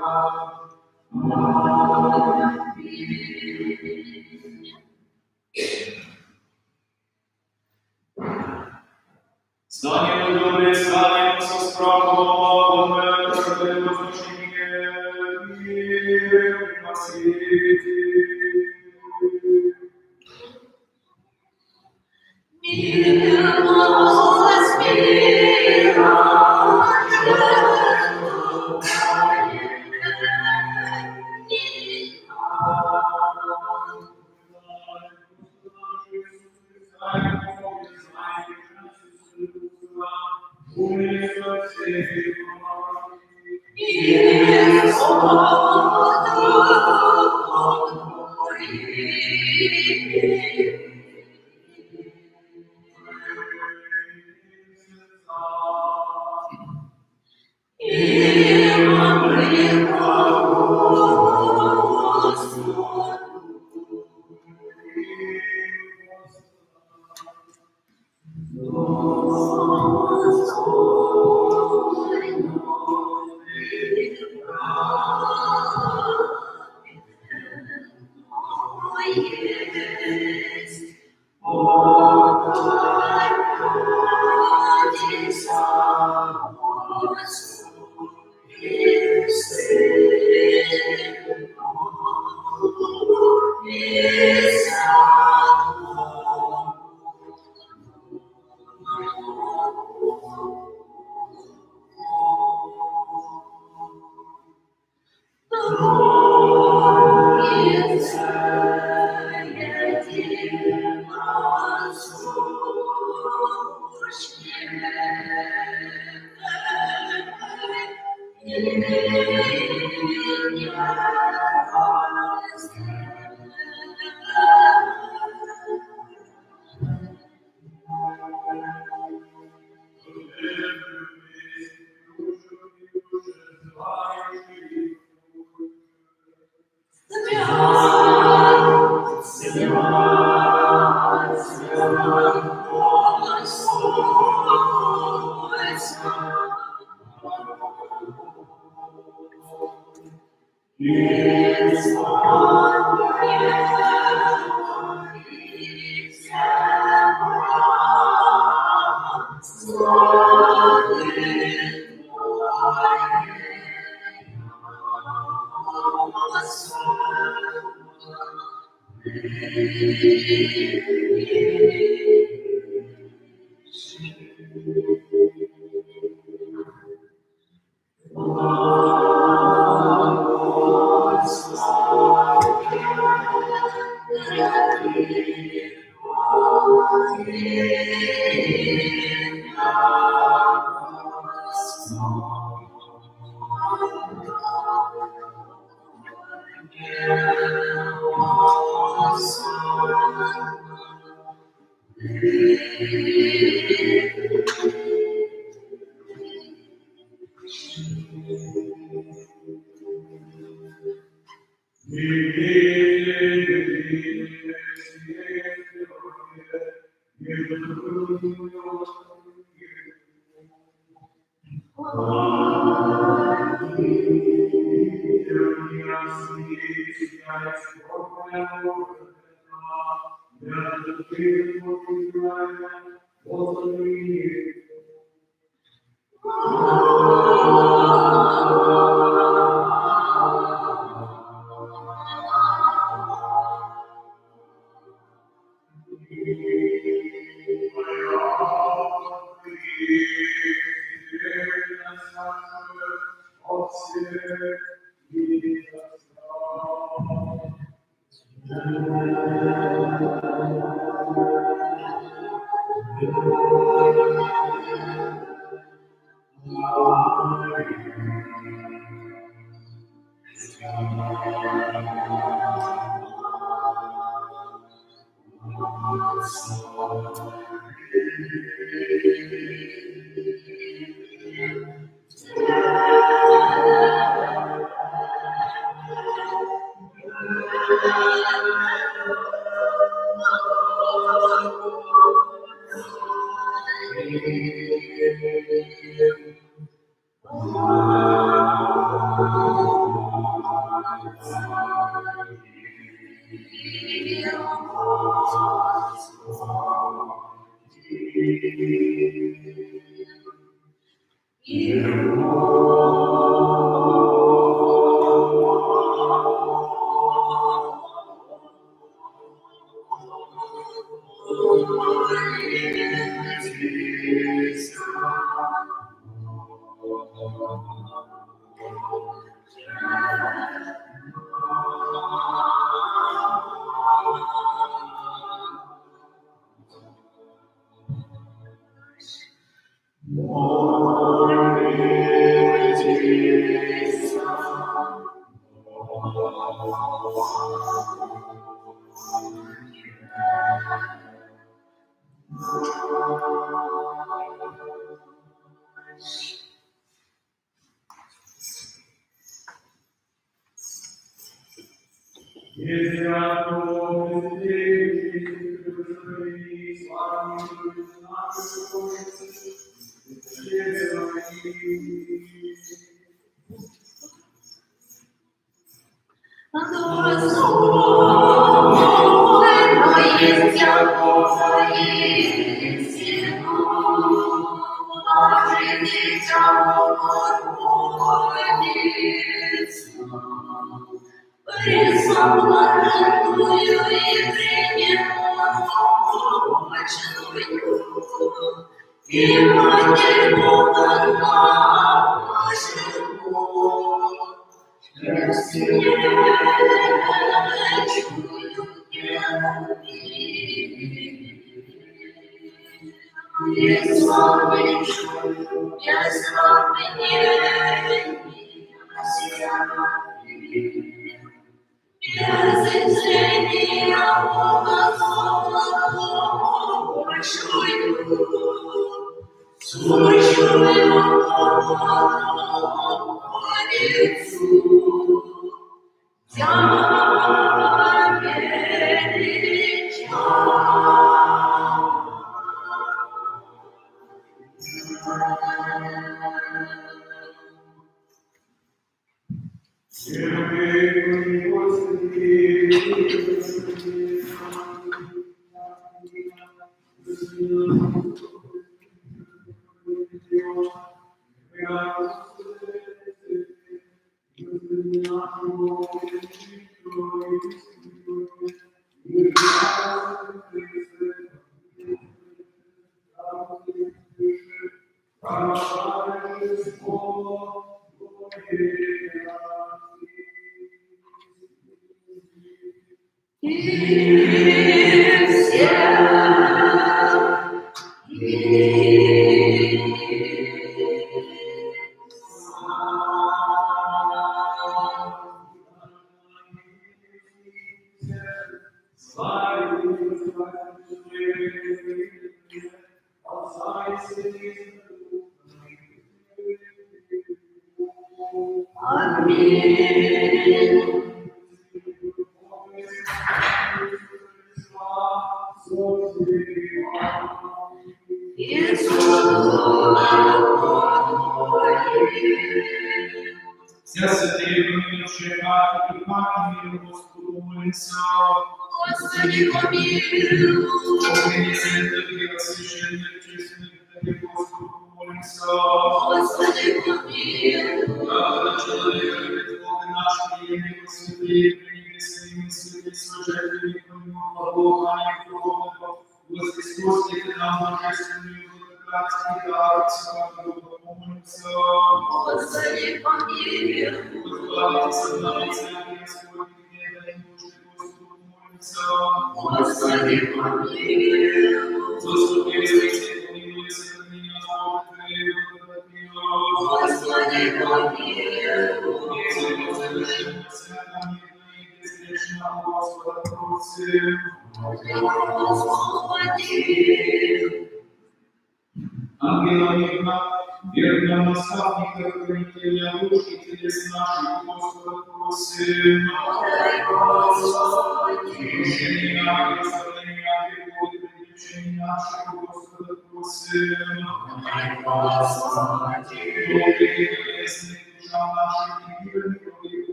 века. Аминь.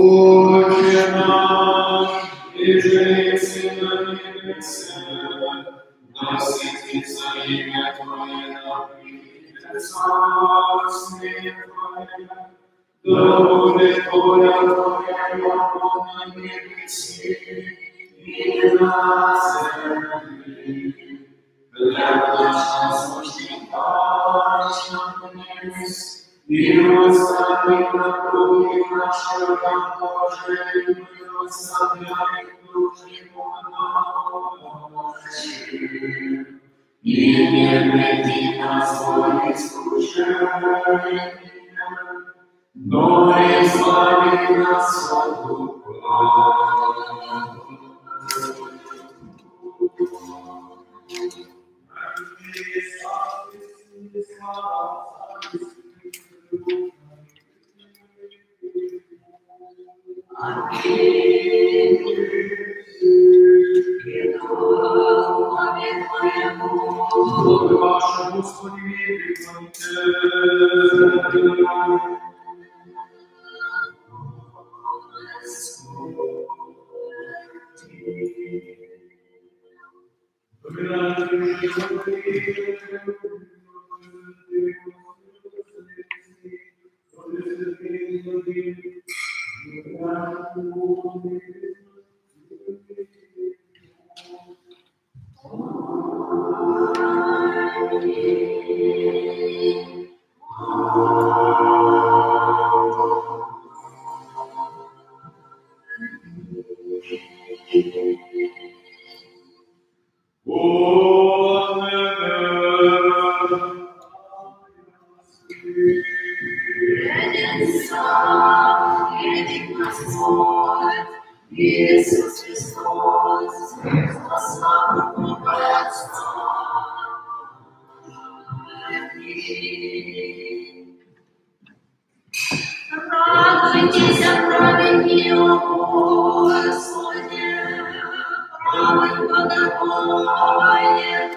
Отче наш, иже еси на небесе, да светится имя Твое, да придет царствие Твое, да будет воля Твоя, яко на небеси и на земле. Хлеб наш насущный дашь нам днесь, и остави нам долги наши, как Боже, и мы оставляем должником нашим. И не веди нас в искушение, но избави нас от лукавого. Слава ваше, Господи, преклоните. Иисус Христос, слава Богатство. Радуйтесь, праведные, о Господи, правый подобает.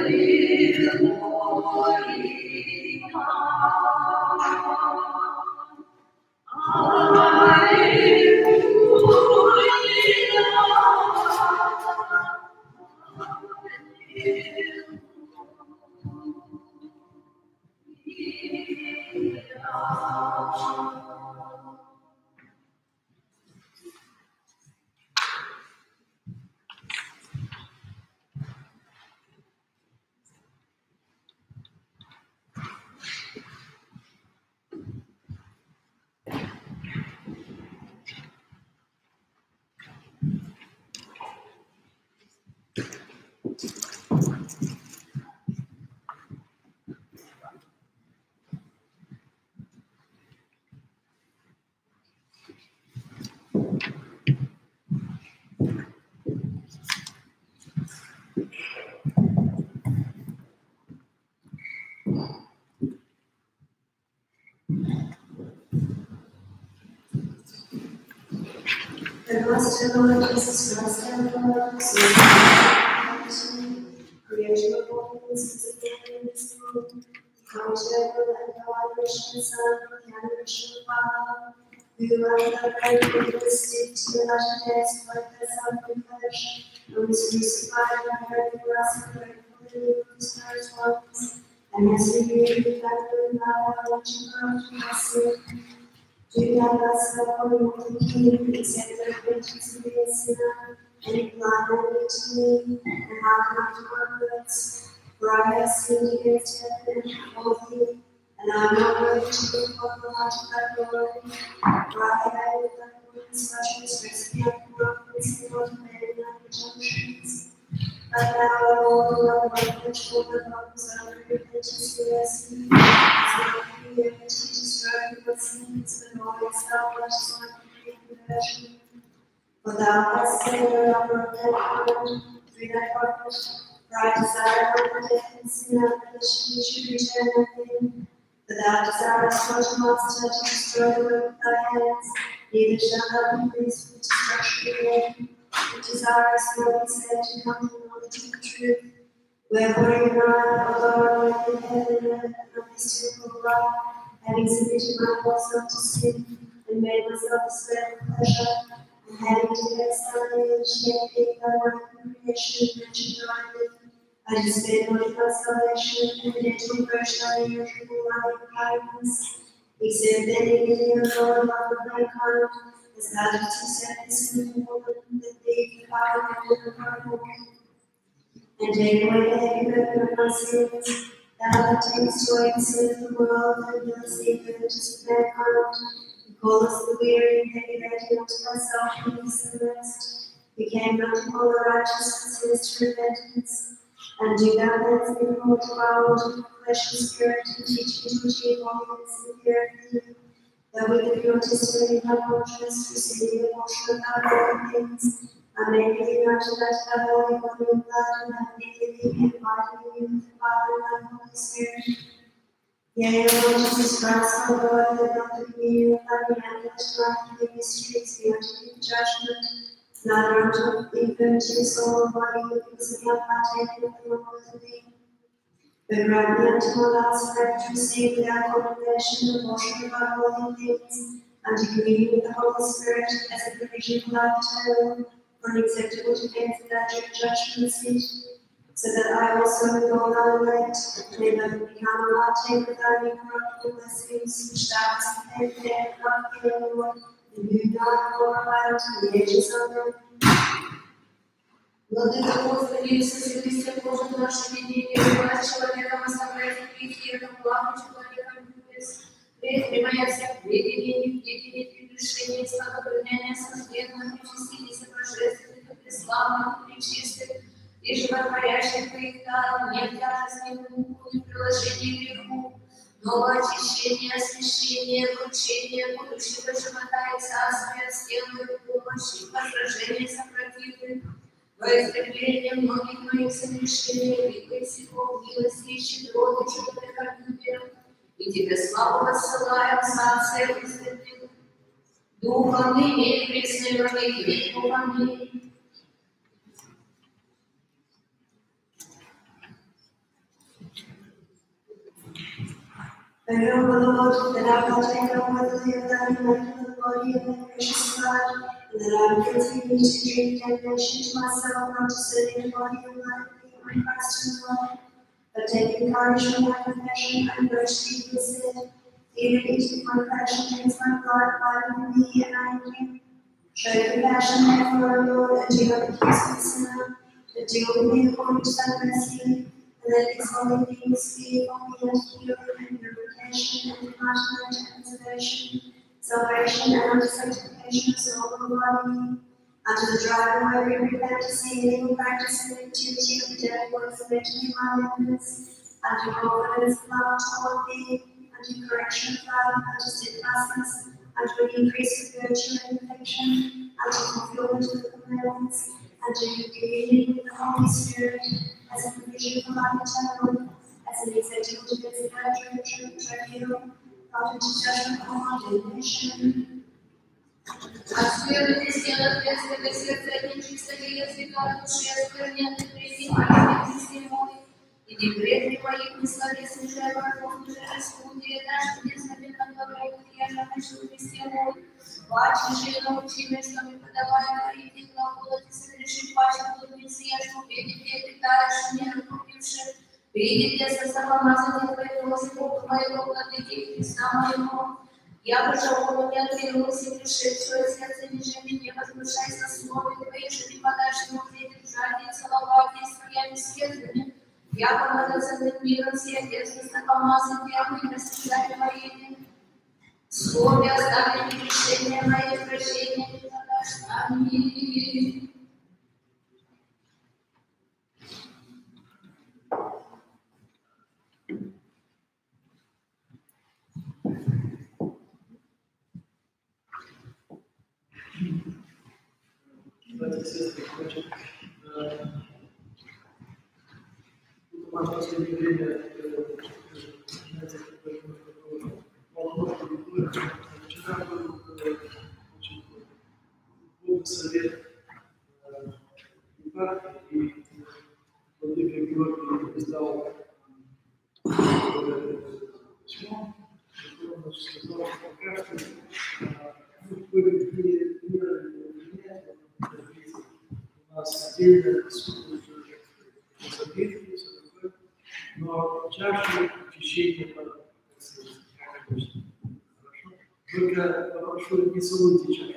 The Master Lord Jesus Christ, our Lord, creation of all things visible and invisible, accountable and evaluation, Son, generation of Father, who are the very realistic to the latter days, like the Son in flesh, and was crucified and buried for us and prayed for the universe ones, and has revealed the fact that now our watching God to us. Do not ask according to the kingdom, except the riches of the sinner, and incline only to me, and hearken unto my words. For I have sinned against heaven and before thee, and I am not worthy to be called the heart of thy glory. For I have added thy words, such as recipe of prophets, and not made thy injunctions. But thou, O Lord, who art one which will the prophets of repentance to mercy, as the liberty to strike with sins, but always thou blessest one conversion. For thou hast said the number of thy covenant through thy prophet, for I desire not the death and sin and perdition should return again. For thou desirest not a master to destroy the work of thy hands, neither shalt thou be pleased with destruction again. But desirest not, he said, to come to knowledge of the truth. Wherefore even I, although I live in heaven and earth, and mystical love, having submitted myself to sin, and made myself a slave of pleasure, and having declared salvation, yet being thy work in creation, mentioned rightly, I despair not of thy salvation, and yet to approach thy immeasurable loving kindness, except then in the Lord, love of mankind, as thou didst accept the sinful woman, that thee, the Father, and the Lord, and take away the heavy burden of my sins. Thou that takest away the sin of the world, and healest the infirmities of mankind, and callest the weary and heavy laden unto thyself, and peace and rest, became not to call the righteous and sinners to repentance. And do thou cleanse me from all devour of flesh and spirit, and teach me to achieve holiness in the fear of thee. That with the pure testimony of thy conscience, receiving the portion of thy holy things, I may be united unto thy holy body and blood, and have been thee and abiding in you with the Father and thy Holy Spirit. Yea, O Lord Jesus Christ, our Lord, that not the communion of thy benevolent life the mysteries be unto thee judgment, neither unto the infirmity of soul or body, because we have partaken of the Lord with thee. But grant me unto my last breath to receive without condemnation the portion of thy holy things, and to communion with the Holy Spirit as a provision for life eternal, for an acceptable defense of thy judgment seat, so that I also with all thy elect may become a partaker of thy incorruptible blessings, which thou hast prepared for them that love thee, Lord, and whom thou art glorified unto the ages of them. Владыка Господи, Иисусе Христе, Боже наш, видение, власть человеком оставляет грехи, это благо человека любез. Предпринимая всех ведений, предрешений, славоклонения, сожденных, причастились божественных, и преславных, и пречистых, и животворящих их даром, нет тяжести муку и приложения греху, новое очищение, освящение, вручение будущего живота и царствия, стены, помощи, возражения сопротивных, во истребление многих моих согрешений, великой всего милости и щедроты человеколюбия, и тебе славу рассылаем, Царствие Христовых, Духом ныне и присно во веки веков. Аминь. I know, O Lord, that I partake unworthily of thy immaculate body and thy precious blood, and that I will continue to drink damnation to myself, not discerning the body and blood of my Christ and blood. But taking courage from my confession, I approach thee with sin. Fear me to my passion against my blood, abide with me, and I in you. Show compassion, therefore, O Lord, and do not accuse me, sinner, but deal with me according to thy mercy, and let these holy things be for me unto healing and purification and enlightenment and preservation, salvation and sanctification of soul and body, unto the driving away of every fantasy and evil practice and activity of the dead works of entering my members, unto confidence, love toward thee, unto correction of love, unto steadfastness, unto an increase of virtue and affection, unto fulfillment of the commandments, unto communion with the Holy Spirit, as a provision for life eternal, as an acceptable defense of our tribunal, not into judgment or condemnation. Отстаивайте сделать детское сердце нечистого языка, души оскверненной прежде моей мой, и не прежде моих несловесных жертв, уже распутие наш, несомненно говорит, я же начал Христе мой. Паче же научили, что мы подаваем говорить глаголоте, согрешить паче блудницы, я же увидеть, где ты таешь, не раскупивши, видеть, где со самомазанием твоего, Бога моего, владыки Христа моего. Я пожалуй, не отвернулась и пришедшее сердце ниже меня, возвышаясь на слове Твои, что не подашь ему где держать и целовать, и своими сердцами. Я помолился над миром всех, дерзостно помазан первым, рассказать моими. Слове оставлю решение мои, прощения не подашь. Аминь. Братья и сестры, хочу в последнее время знаете, волнует культуры. Вчера был очень глубокий совет епархии, и владыка Георгий издал письмо, в котором он сказал, что пока что у нас отдельно события, но чаще очищение хорошо. Только попрошу не целуйте чашу.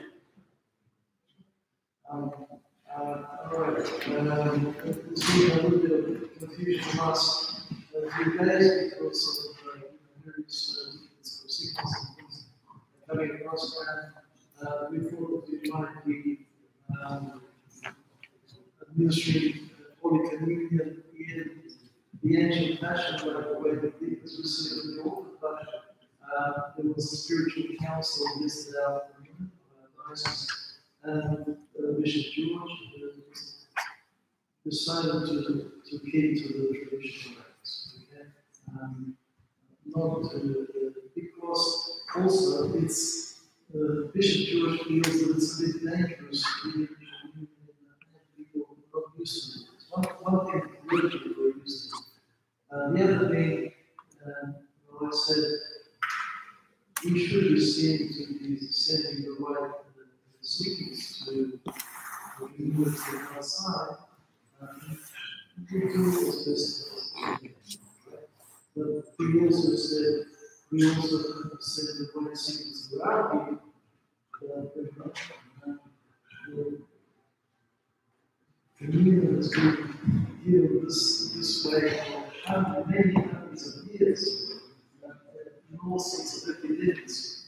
Confusion in us a few days because of various sickness and things coming across, and we thought that we might be administering Holy Communion in the ancient fashion, by the way, because we see it in the older fashion. There was a spiritual council yesterday afternoon, and Bishop George decided to keep to the traditional rites. Okay? Not because also it's Bishop George feels that it's a bit dangerous to be people not used to it. One thing liturgy we're used to. The other thing, I said, we should be seen to be sending the right seekers to the community outside. We do what's best for us. But we also said, send the right seekers without you. Communion has been here this way for many hundreds of years. In all sorts of epidemics,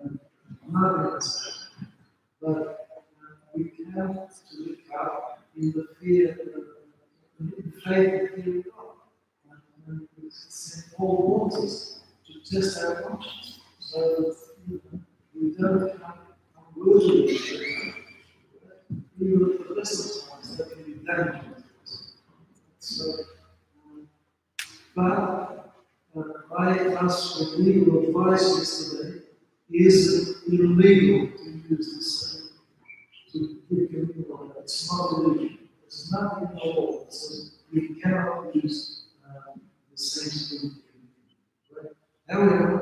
but we have to look up in the fear, in the faith of fear of God. And St. Paul wants us to test our conscience, so that we don't become unworthy of it. Even at the best of times, that can be dangerous. So, but by us, when we were advised yesterday, is illegal to use the same, to give communion. It's not illegal. There's nothing in the law that says we cannot use the same spoon. Right? However,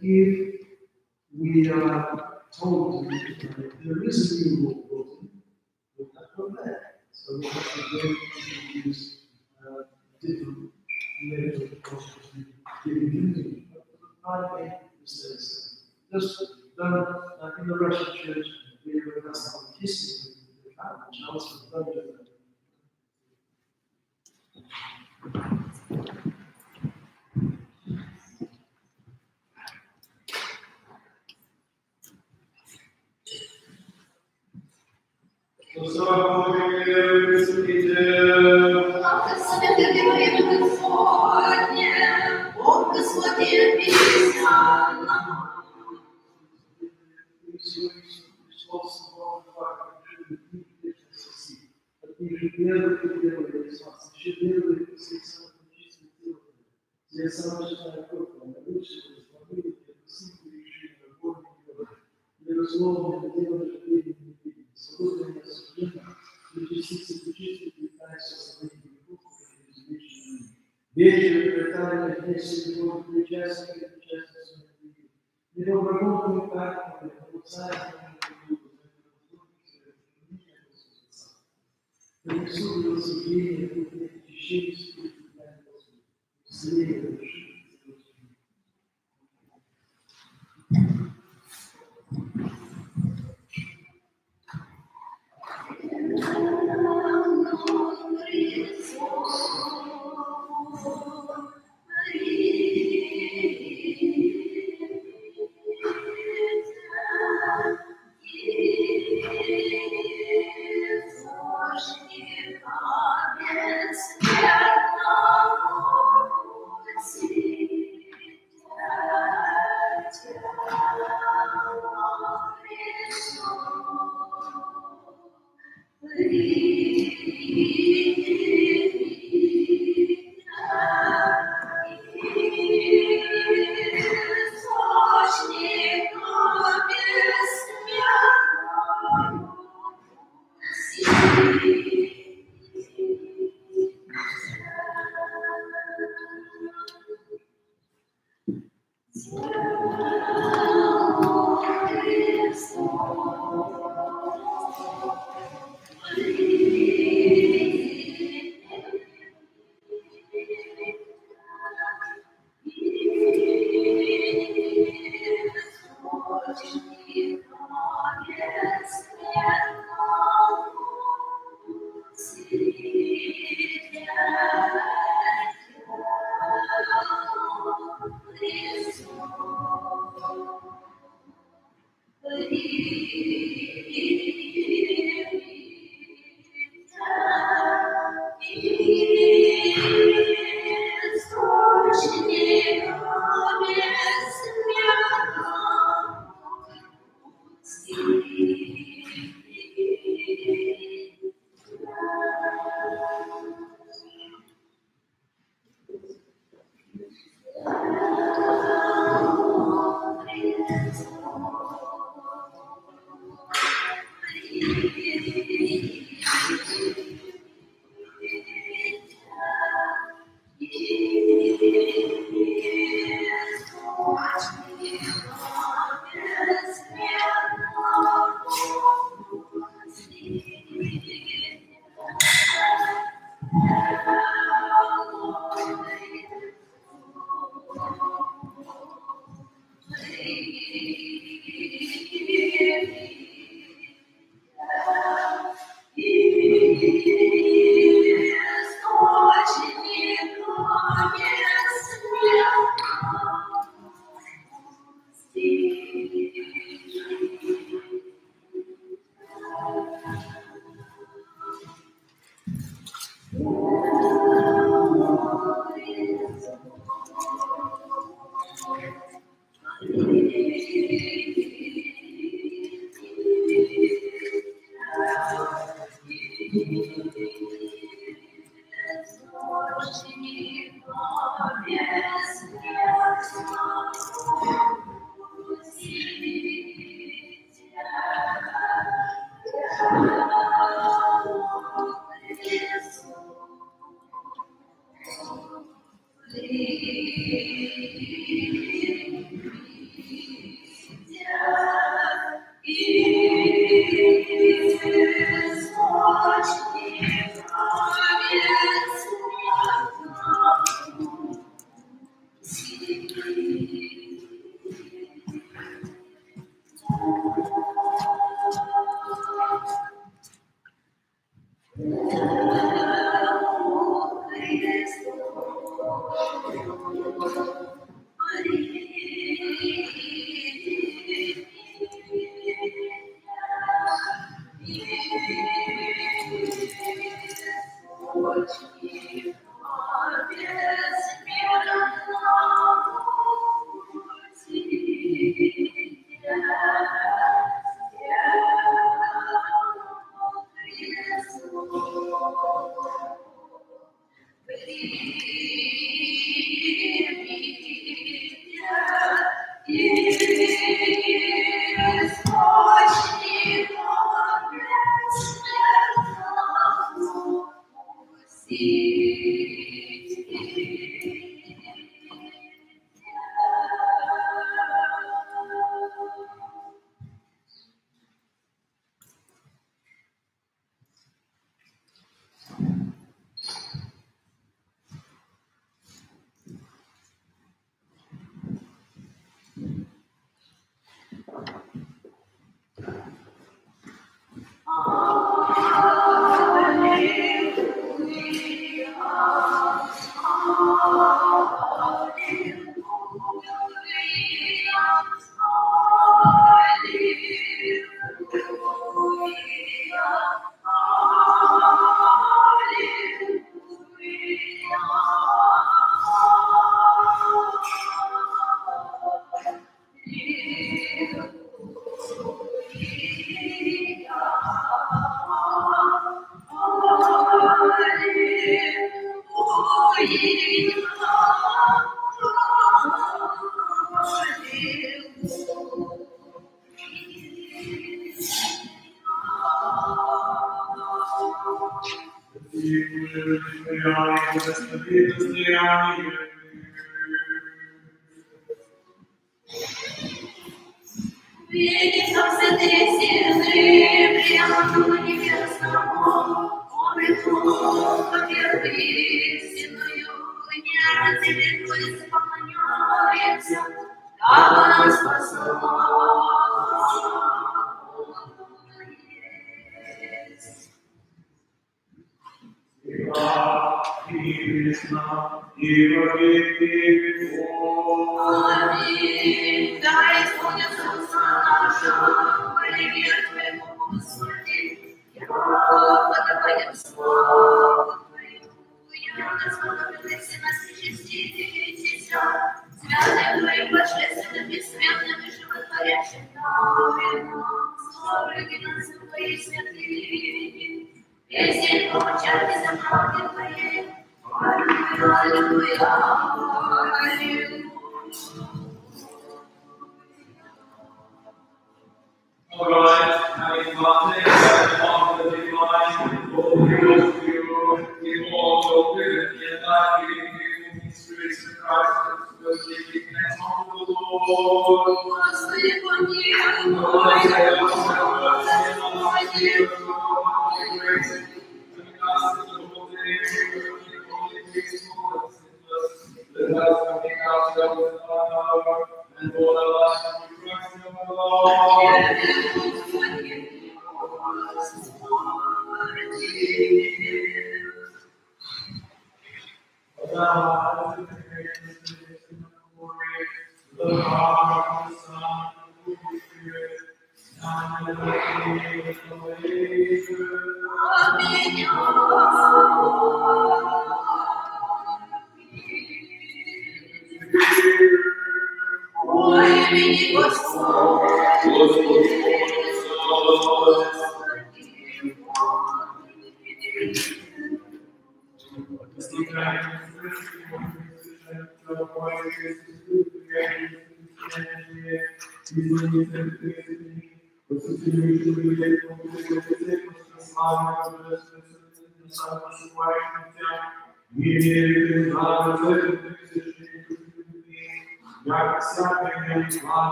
if we are told there is a new law brought in, we have to obey. So we have to go to use different methods of constituting giving unity. But my main is just don't, like in the Russian church, we have a custom of kissing the Catholic church, don't do that.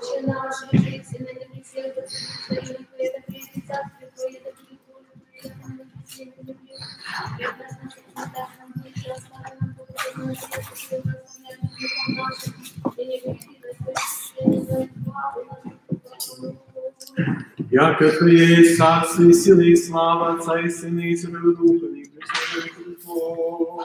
Отче наш, житель на небесе, да светится имя Твое, да придет царствие Твое, да будет воля Твоя, на небесе и на земле. Хлеб наш насущный дашь нам днесь, и остави нам долги наши, как и мы оставляем грехам нашим, и не веди нас в искушение, но избави нас от злого. Яко Твое есть царство и сила и слава Отца и Сына и Святого Духа, и Христа Христова.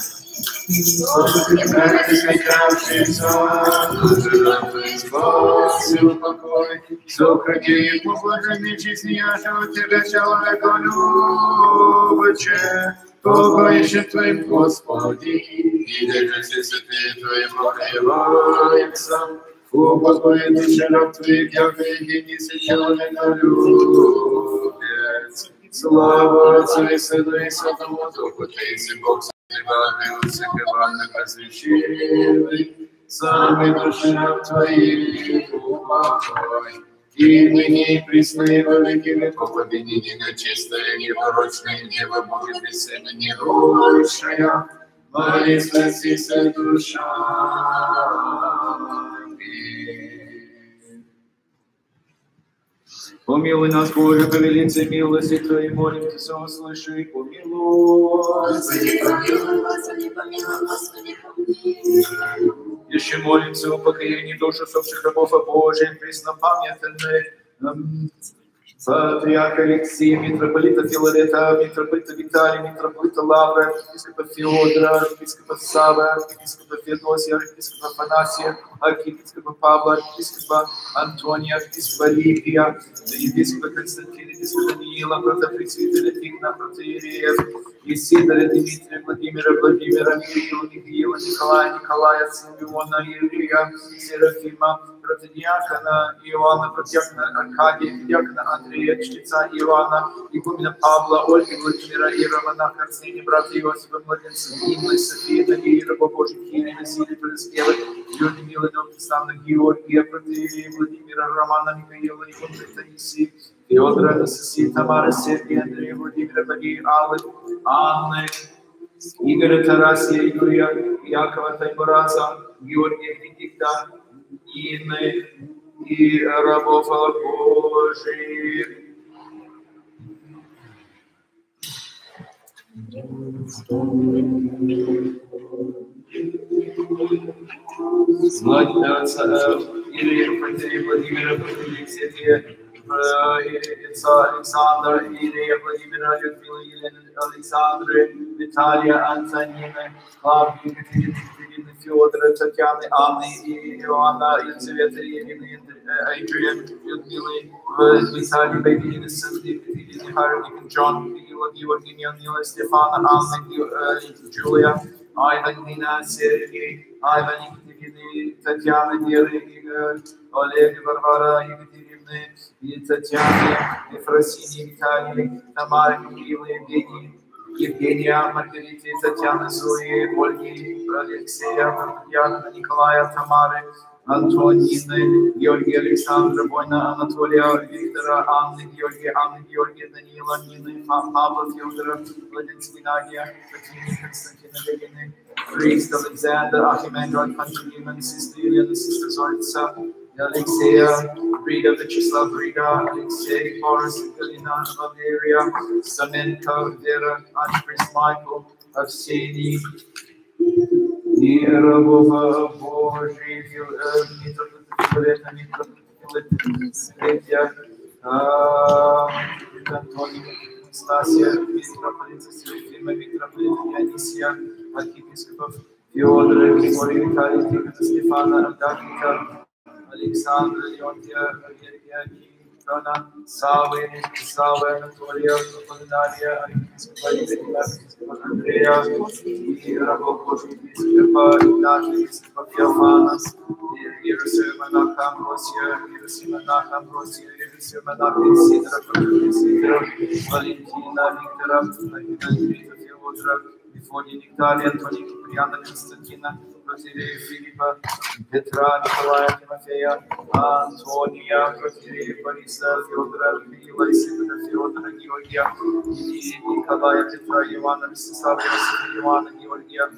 Сохрани по блаженной жизни нашего Тебя, человека любче, Бога ищет Твоим, Господи, и держи святые Твои покрывается. О, Господи, душа раб Твоих, яко единица человека любец. Слава Отцу и Сыну и Святому Духу, Ты и Бог, прибавился гребанных разрешений, самый души раб Твоих упокой. И ныне и присно и во веки веков, объединение чистое, непорочное небо будет без семени лучшая, мои спасися душа. Помилуй нас, Боже, по велице милости Твоей, молимся, услыши и помилуй. Господи, помилуй, Господи, помилуй, Господи, помилуй. Еще молимся о покаянии душ усопших рабов Божьих, преснопамятных патриарха Алексея, митрополита Филарета, митрополита Виталия, митрополита Лавра, архиепископа Феодора, архиепископа Савва, архиепископа Феодосия, архиепископа Афанасия, архиепископа Павла, архиепископа Антония, архиепископа Липия, епископа Константина, епископа Даниила, протопресвитера Тихона, протоиереев, Исидора, Дмитрия, Владимира, Михаила, Михаила, Николая, Симеона, Иерея, Серафима, протодиакона Иоанна, протодиакона Аркадия, диакона Андрея, чтеца Иоанна, игумена Павла, Ольги, Владимира, иеромонаха Арсения, брата Иосифа, младенца Инны, Софии, Надеи, раба Божьих, Кирилла, Василия, Полискевы, Людмилы, Новостанна, Георгия, протоиерея, Владимира, Романа, Михаила, игумена Таисии, Феодора, Анастасии, Тамары, Сергия, Андрея, Владимира, Марии, Аллы, Анны, Игоря, Тарасия, Юрия, Якова, Таймураза, Георгия, Бенедикта, Инны и рабов Божьих. Слава Отца Иерея, протоиерея Владимира, протоиерея Алексея, Александра, Иерея Владимира, Людмила, Елена, Александры, Виталия, Антонины, Клавдии, Екатерины, Феодора, Татьяны, Анны, Иоанна, Елизаветы, Ирины, Adrian, Людмилы, Виталия, Бейбины, Сэнди, Екатерины, Харри, Джон, Михаила, Георгия, Нила, Стефана, Анны, Джулия, Айван, Нина, Сергей, Айван, Екатерины, Татьяна, Веры, Игорь, Олег, Варвара, Екатерины, и Татьяны, Ефросинии, Виталии, Тамары, Михаила, Евгения, Маргариты, Татьяны, Зои, Ольги, Алексея, Яна, Николая, Тамары, Антонины, Георгия, Александра, Бойна, Анатолия, Виктора, Анны, Георгия, Даниила, Нины, Павла, Феодора, Владимира, Геннадия, Катерины, Константина, Галины, Priest Alexander, Archimandrite, Panchaliman, Sister Елена, Sister Zoritsa, Alexeya, Rita, Vyacheslav, Rita, Alexei, Boris, Galina, Valeria, Samenka, Vera, Archpriest Michael, Arsenii, и рабов Божьих, митрополита Филарета, Антония, Анастасия, митрополита Серафима, митрополита Дионисия, архиепископов Феодора, Григория, Виталия, Тихона, Стефана, Ардакита, Александра, Леонтия, Тона, Савы, Анатолия, Полинария, архиепископа Игоря, архиепископа Андрея, и рабов Божьих, епископа Игнатия, епископа Феофана, Иерусалима, монаха Амвросия, Исидора, Исидора, Валентина, Виктора, Андрейта, Феодора, Мефодия, Нектария, Антония, Киприана, Константина, протоиерея Филиппа, Петра, Николая, Тимофея, Антония, протоиерея Бориса, Феодора, Михаила, Исидора, Феодора, Георгия, и Николая, Петра, Ивана, Ростислава, Иосифа, Ивана, Георгия,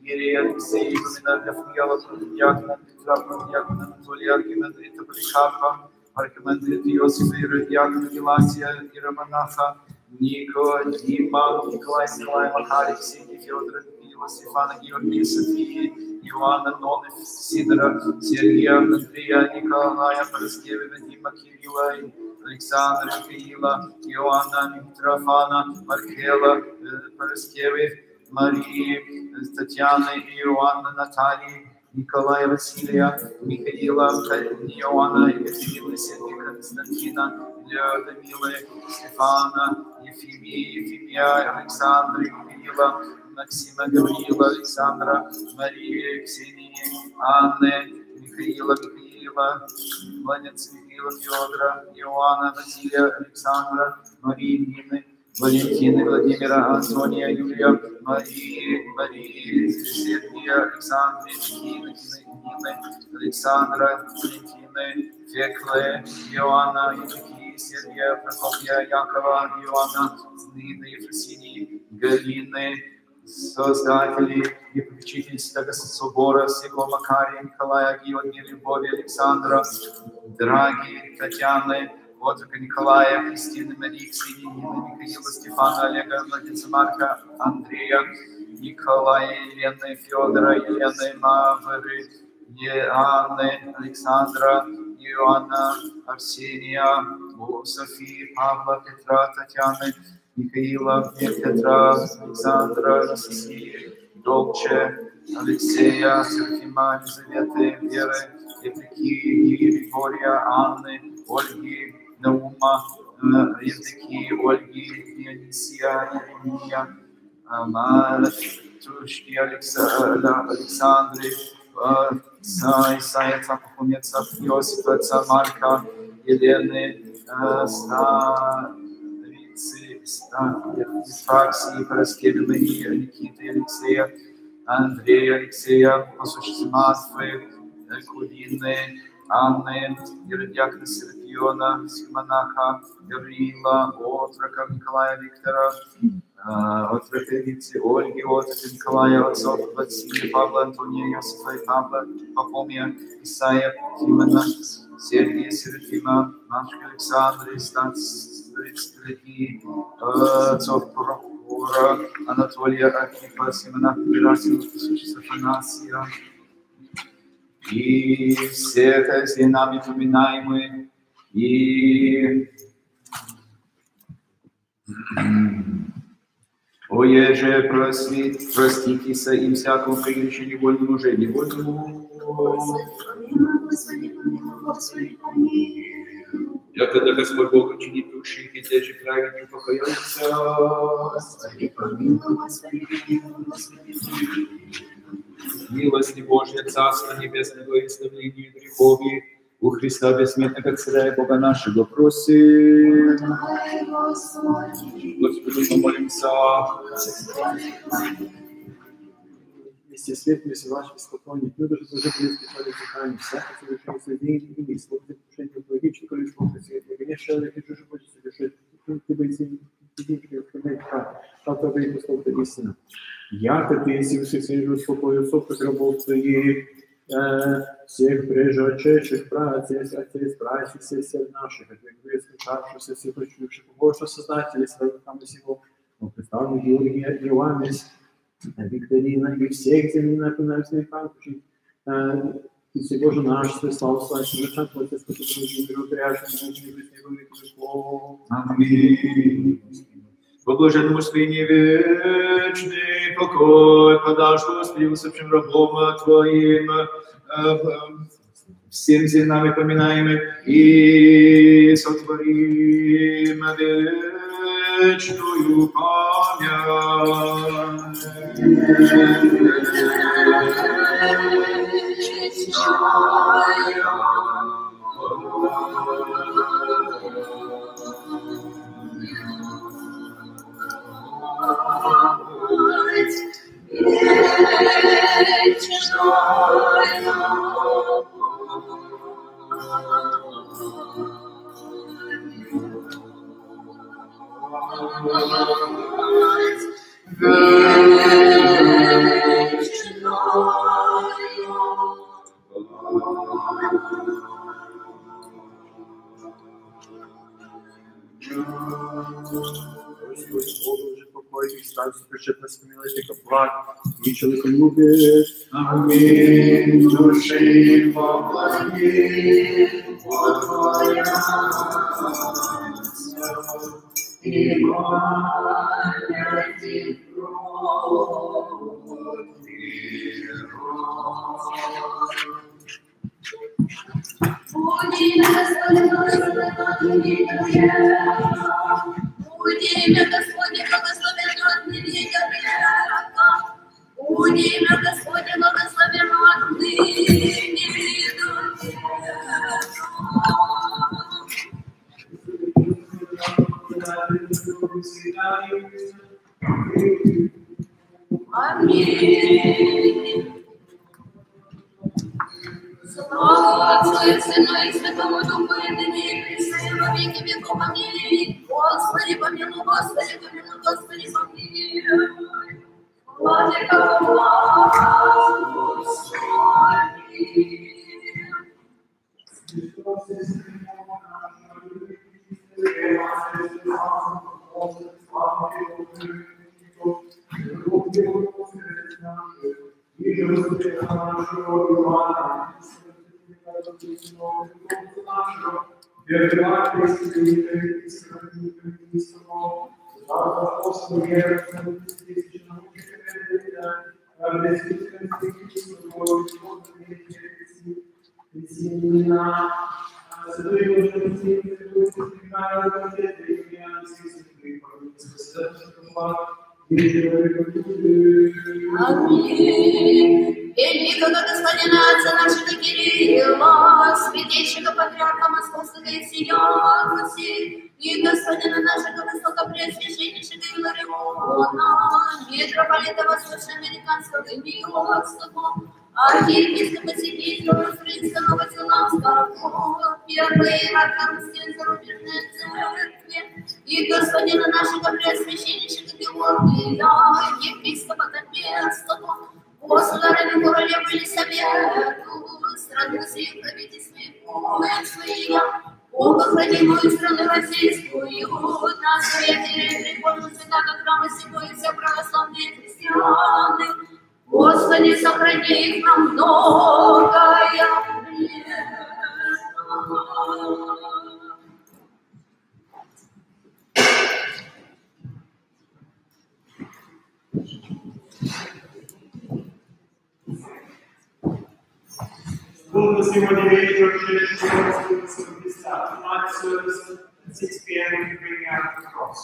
Иерея Алексея, Поминальня Фмела, Протодиакона Петра, Протодиакона Анатолия, Архимандрита Поликарпа, Архимандрита Иосифа, Иродиакона Геласия, Иеромонаха, Никодима, Николая Макария, Ксения, Феодора, Михаила, Стефана, Георгия, Софии, Иоанна, Ноны, Сидора, Сергия, Андрея, Николая, Параскевина, Дима, Кирилла, Александра, Михаила, Иоанна, Митрофана, Маркела, Параскевы, Марии, Татьяны, Иоанна, Натальи, Николая, Василия, Михаила, Иоанна, Екатерины, Сергея, Константина, Данилы, Стефана, Ефимия, Александра, Михаила, Максима, Гавриила, Александра, Марии, Ксении, Анны, Михаила, Младенца Михаила, Федора, Иоанна, Василия, Александра, Марии, Нины, Валентины, Владимира, Антония, Юлия, Марии, Сергия, Александры, Нины, Александра, Валентины, Феклы, Иоанна, Евдокии, Сергия, Прокопия, Якова, Иоанна, Нины, Ефросинии, Галины, создатели и попечители Святого Собора, Святого Макария, Николая, Георгия, Любови, Александра, Драги, Татьяны, отрока Николая, Кристины, Марии, Ксении, Нины, Михаила, Стефана, Олега, Младенца Марка, Андрея, Николая, Елены, Федора, Елены, Мавры, Анны, Александра, Иоанна, Арсения, Софии, Павла, Петра, Татьяны, Михаила, Петра, Александра, Софии, Долче, Алексея, Серафима, Елизаветы, Веры, Евдокии, Григория, Анны, Ольги, Наума, Евдокии, Ольги, Дионисия, Еремия, Матушки, Александры, Исаия, Пахомеца, Иосифа, отца Марка, Елены, Исфаксии, Параскевы, Марии, Никиты, Алексея, Андрея, Алексея, послушайте Матвы, Кулины, Анны, Иродиакона Серафиона, Симонаха, Гавриила, отрока Николая, Виктора, отрока Вицы, Ольги, отрока Николая, отцов Василия, Павла, Антония, Иосифа и Павла, Пахомия, Исаия, Тимона, Сергия, Серафима, Машка Александры, Статистики, отцов Прокора, Анатолия, Архипа, Симонаха, Герасима, послушайте Афанасия, и все нами поминаемые, и Оеже, проститеся им всякому прегрешению невольному, уже невольному. Я когда Господь Бог учинит души, и те же праведники покоятся. Милости Божья, Царство Небесное, благословение грехові, у Христа бессмертного Царя и Бога нашего просим. Господи, помолимся. Вместе с светом, если ваше спокойнее, мы даже служители специальных дыханий, всякое совершение соединений и слов завершения логического и слов света. Конечно, человек и же хочет совершить, ты бы единственный как-то выйти слово истина. Яко ты, если вы совершили спокойно отцов, как рабов твоих, всех прижечеших братьев, отец, братьев, сестер наших, от вековых скучавшихся, всех учивших Божьего Создателя, своего там всего, представленных Георгия, Иоаннес, Викторина и всех земли напоминающих памятников, и всего же нашего славу славящего Царства, Отец, который миру пряжем, Бог небесный, веков. Аминь. Во блаженном успении вечный покой подашь, Господи, усопшим рабом Твоим, всем нами поминаемым, и сотворим вечную память. Господь, Богу, уже покойник, старцу, причетность, милости, благ, и человеколюбие. Аминь. Души благи, Твоя и памяти Будь имя Господне благословенно от ныне до века. Будь имя Господне благословенно от ныне до века. Будь имя Господне благословенно от ныне до века. Аминь. Слава Отцу и Сыну и Святому Духу, и ныне и присно и во веки веков. Аминь. Господи, помилуй, Господи, помилуй, Господи, помилуй. Владыка, благослови. Аминь. Великого господина отца нашего Кирилла, святейшего патриарха Московского и всея Руси, и господина нашего высокопреосвященнейшего Илариона, митрополита Восточноамериканского и Нью-Йоркского, архиепископа Сибирского, Уссурийского, Новозеландского, первой иерарха Русской зарубежной церкви, и господина нашего преосвященнейшего Георгия, епископа Тобецкого, государыне королеву Елисавету, страну сих правительстве своей, богохранимую страну российскую, настоятелей прихожих святого храма сего и все православные христианы. Господи, сохрани их на многое лето. Был сегодня вечер в 6 часов Христа. Tonight service at 6 p.m. we bring out the cross.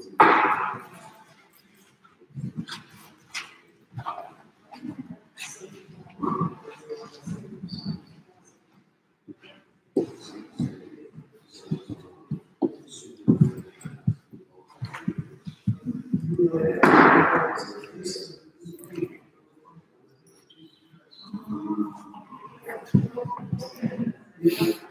Yeah.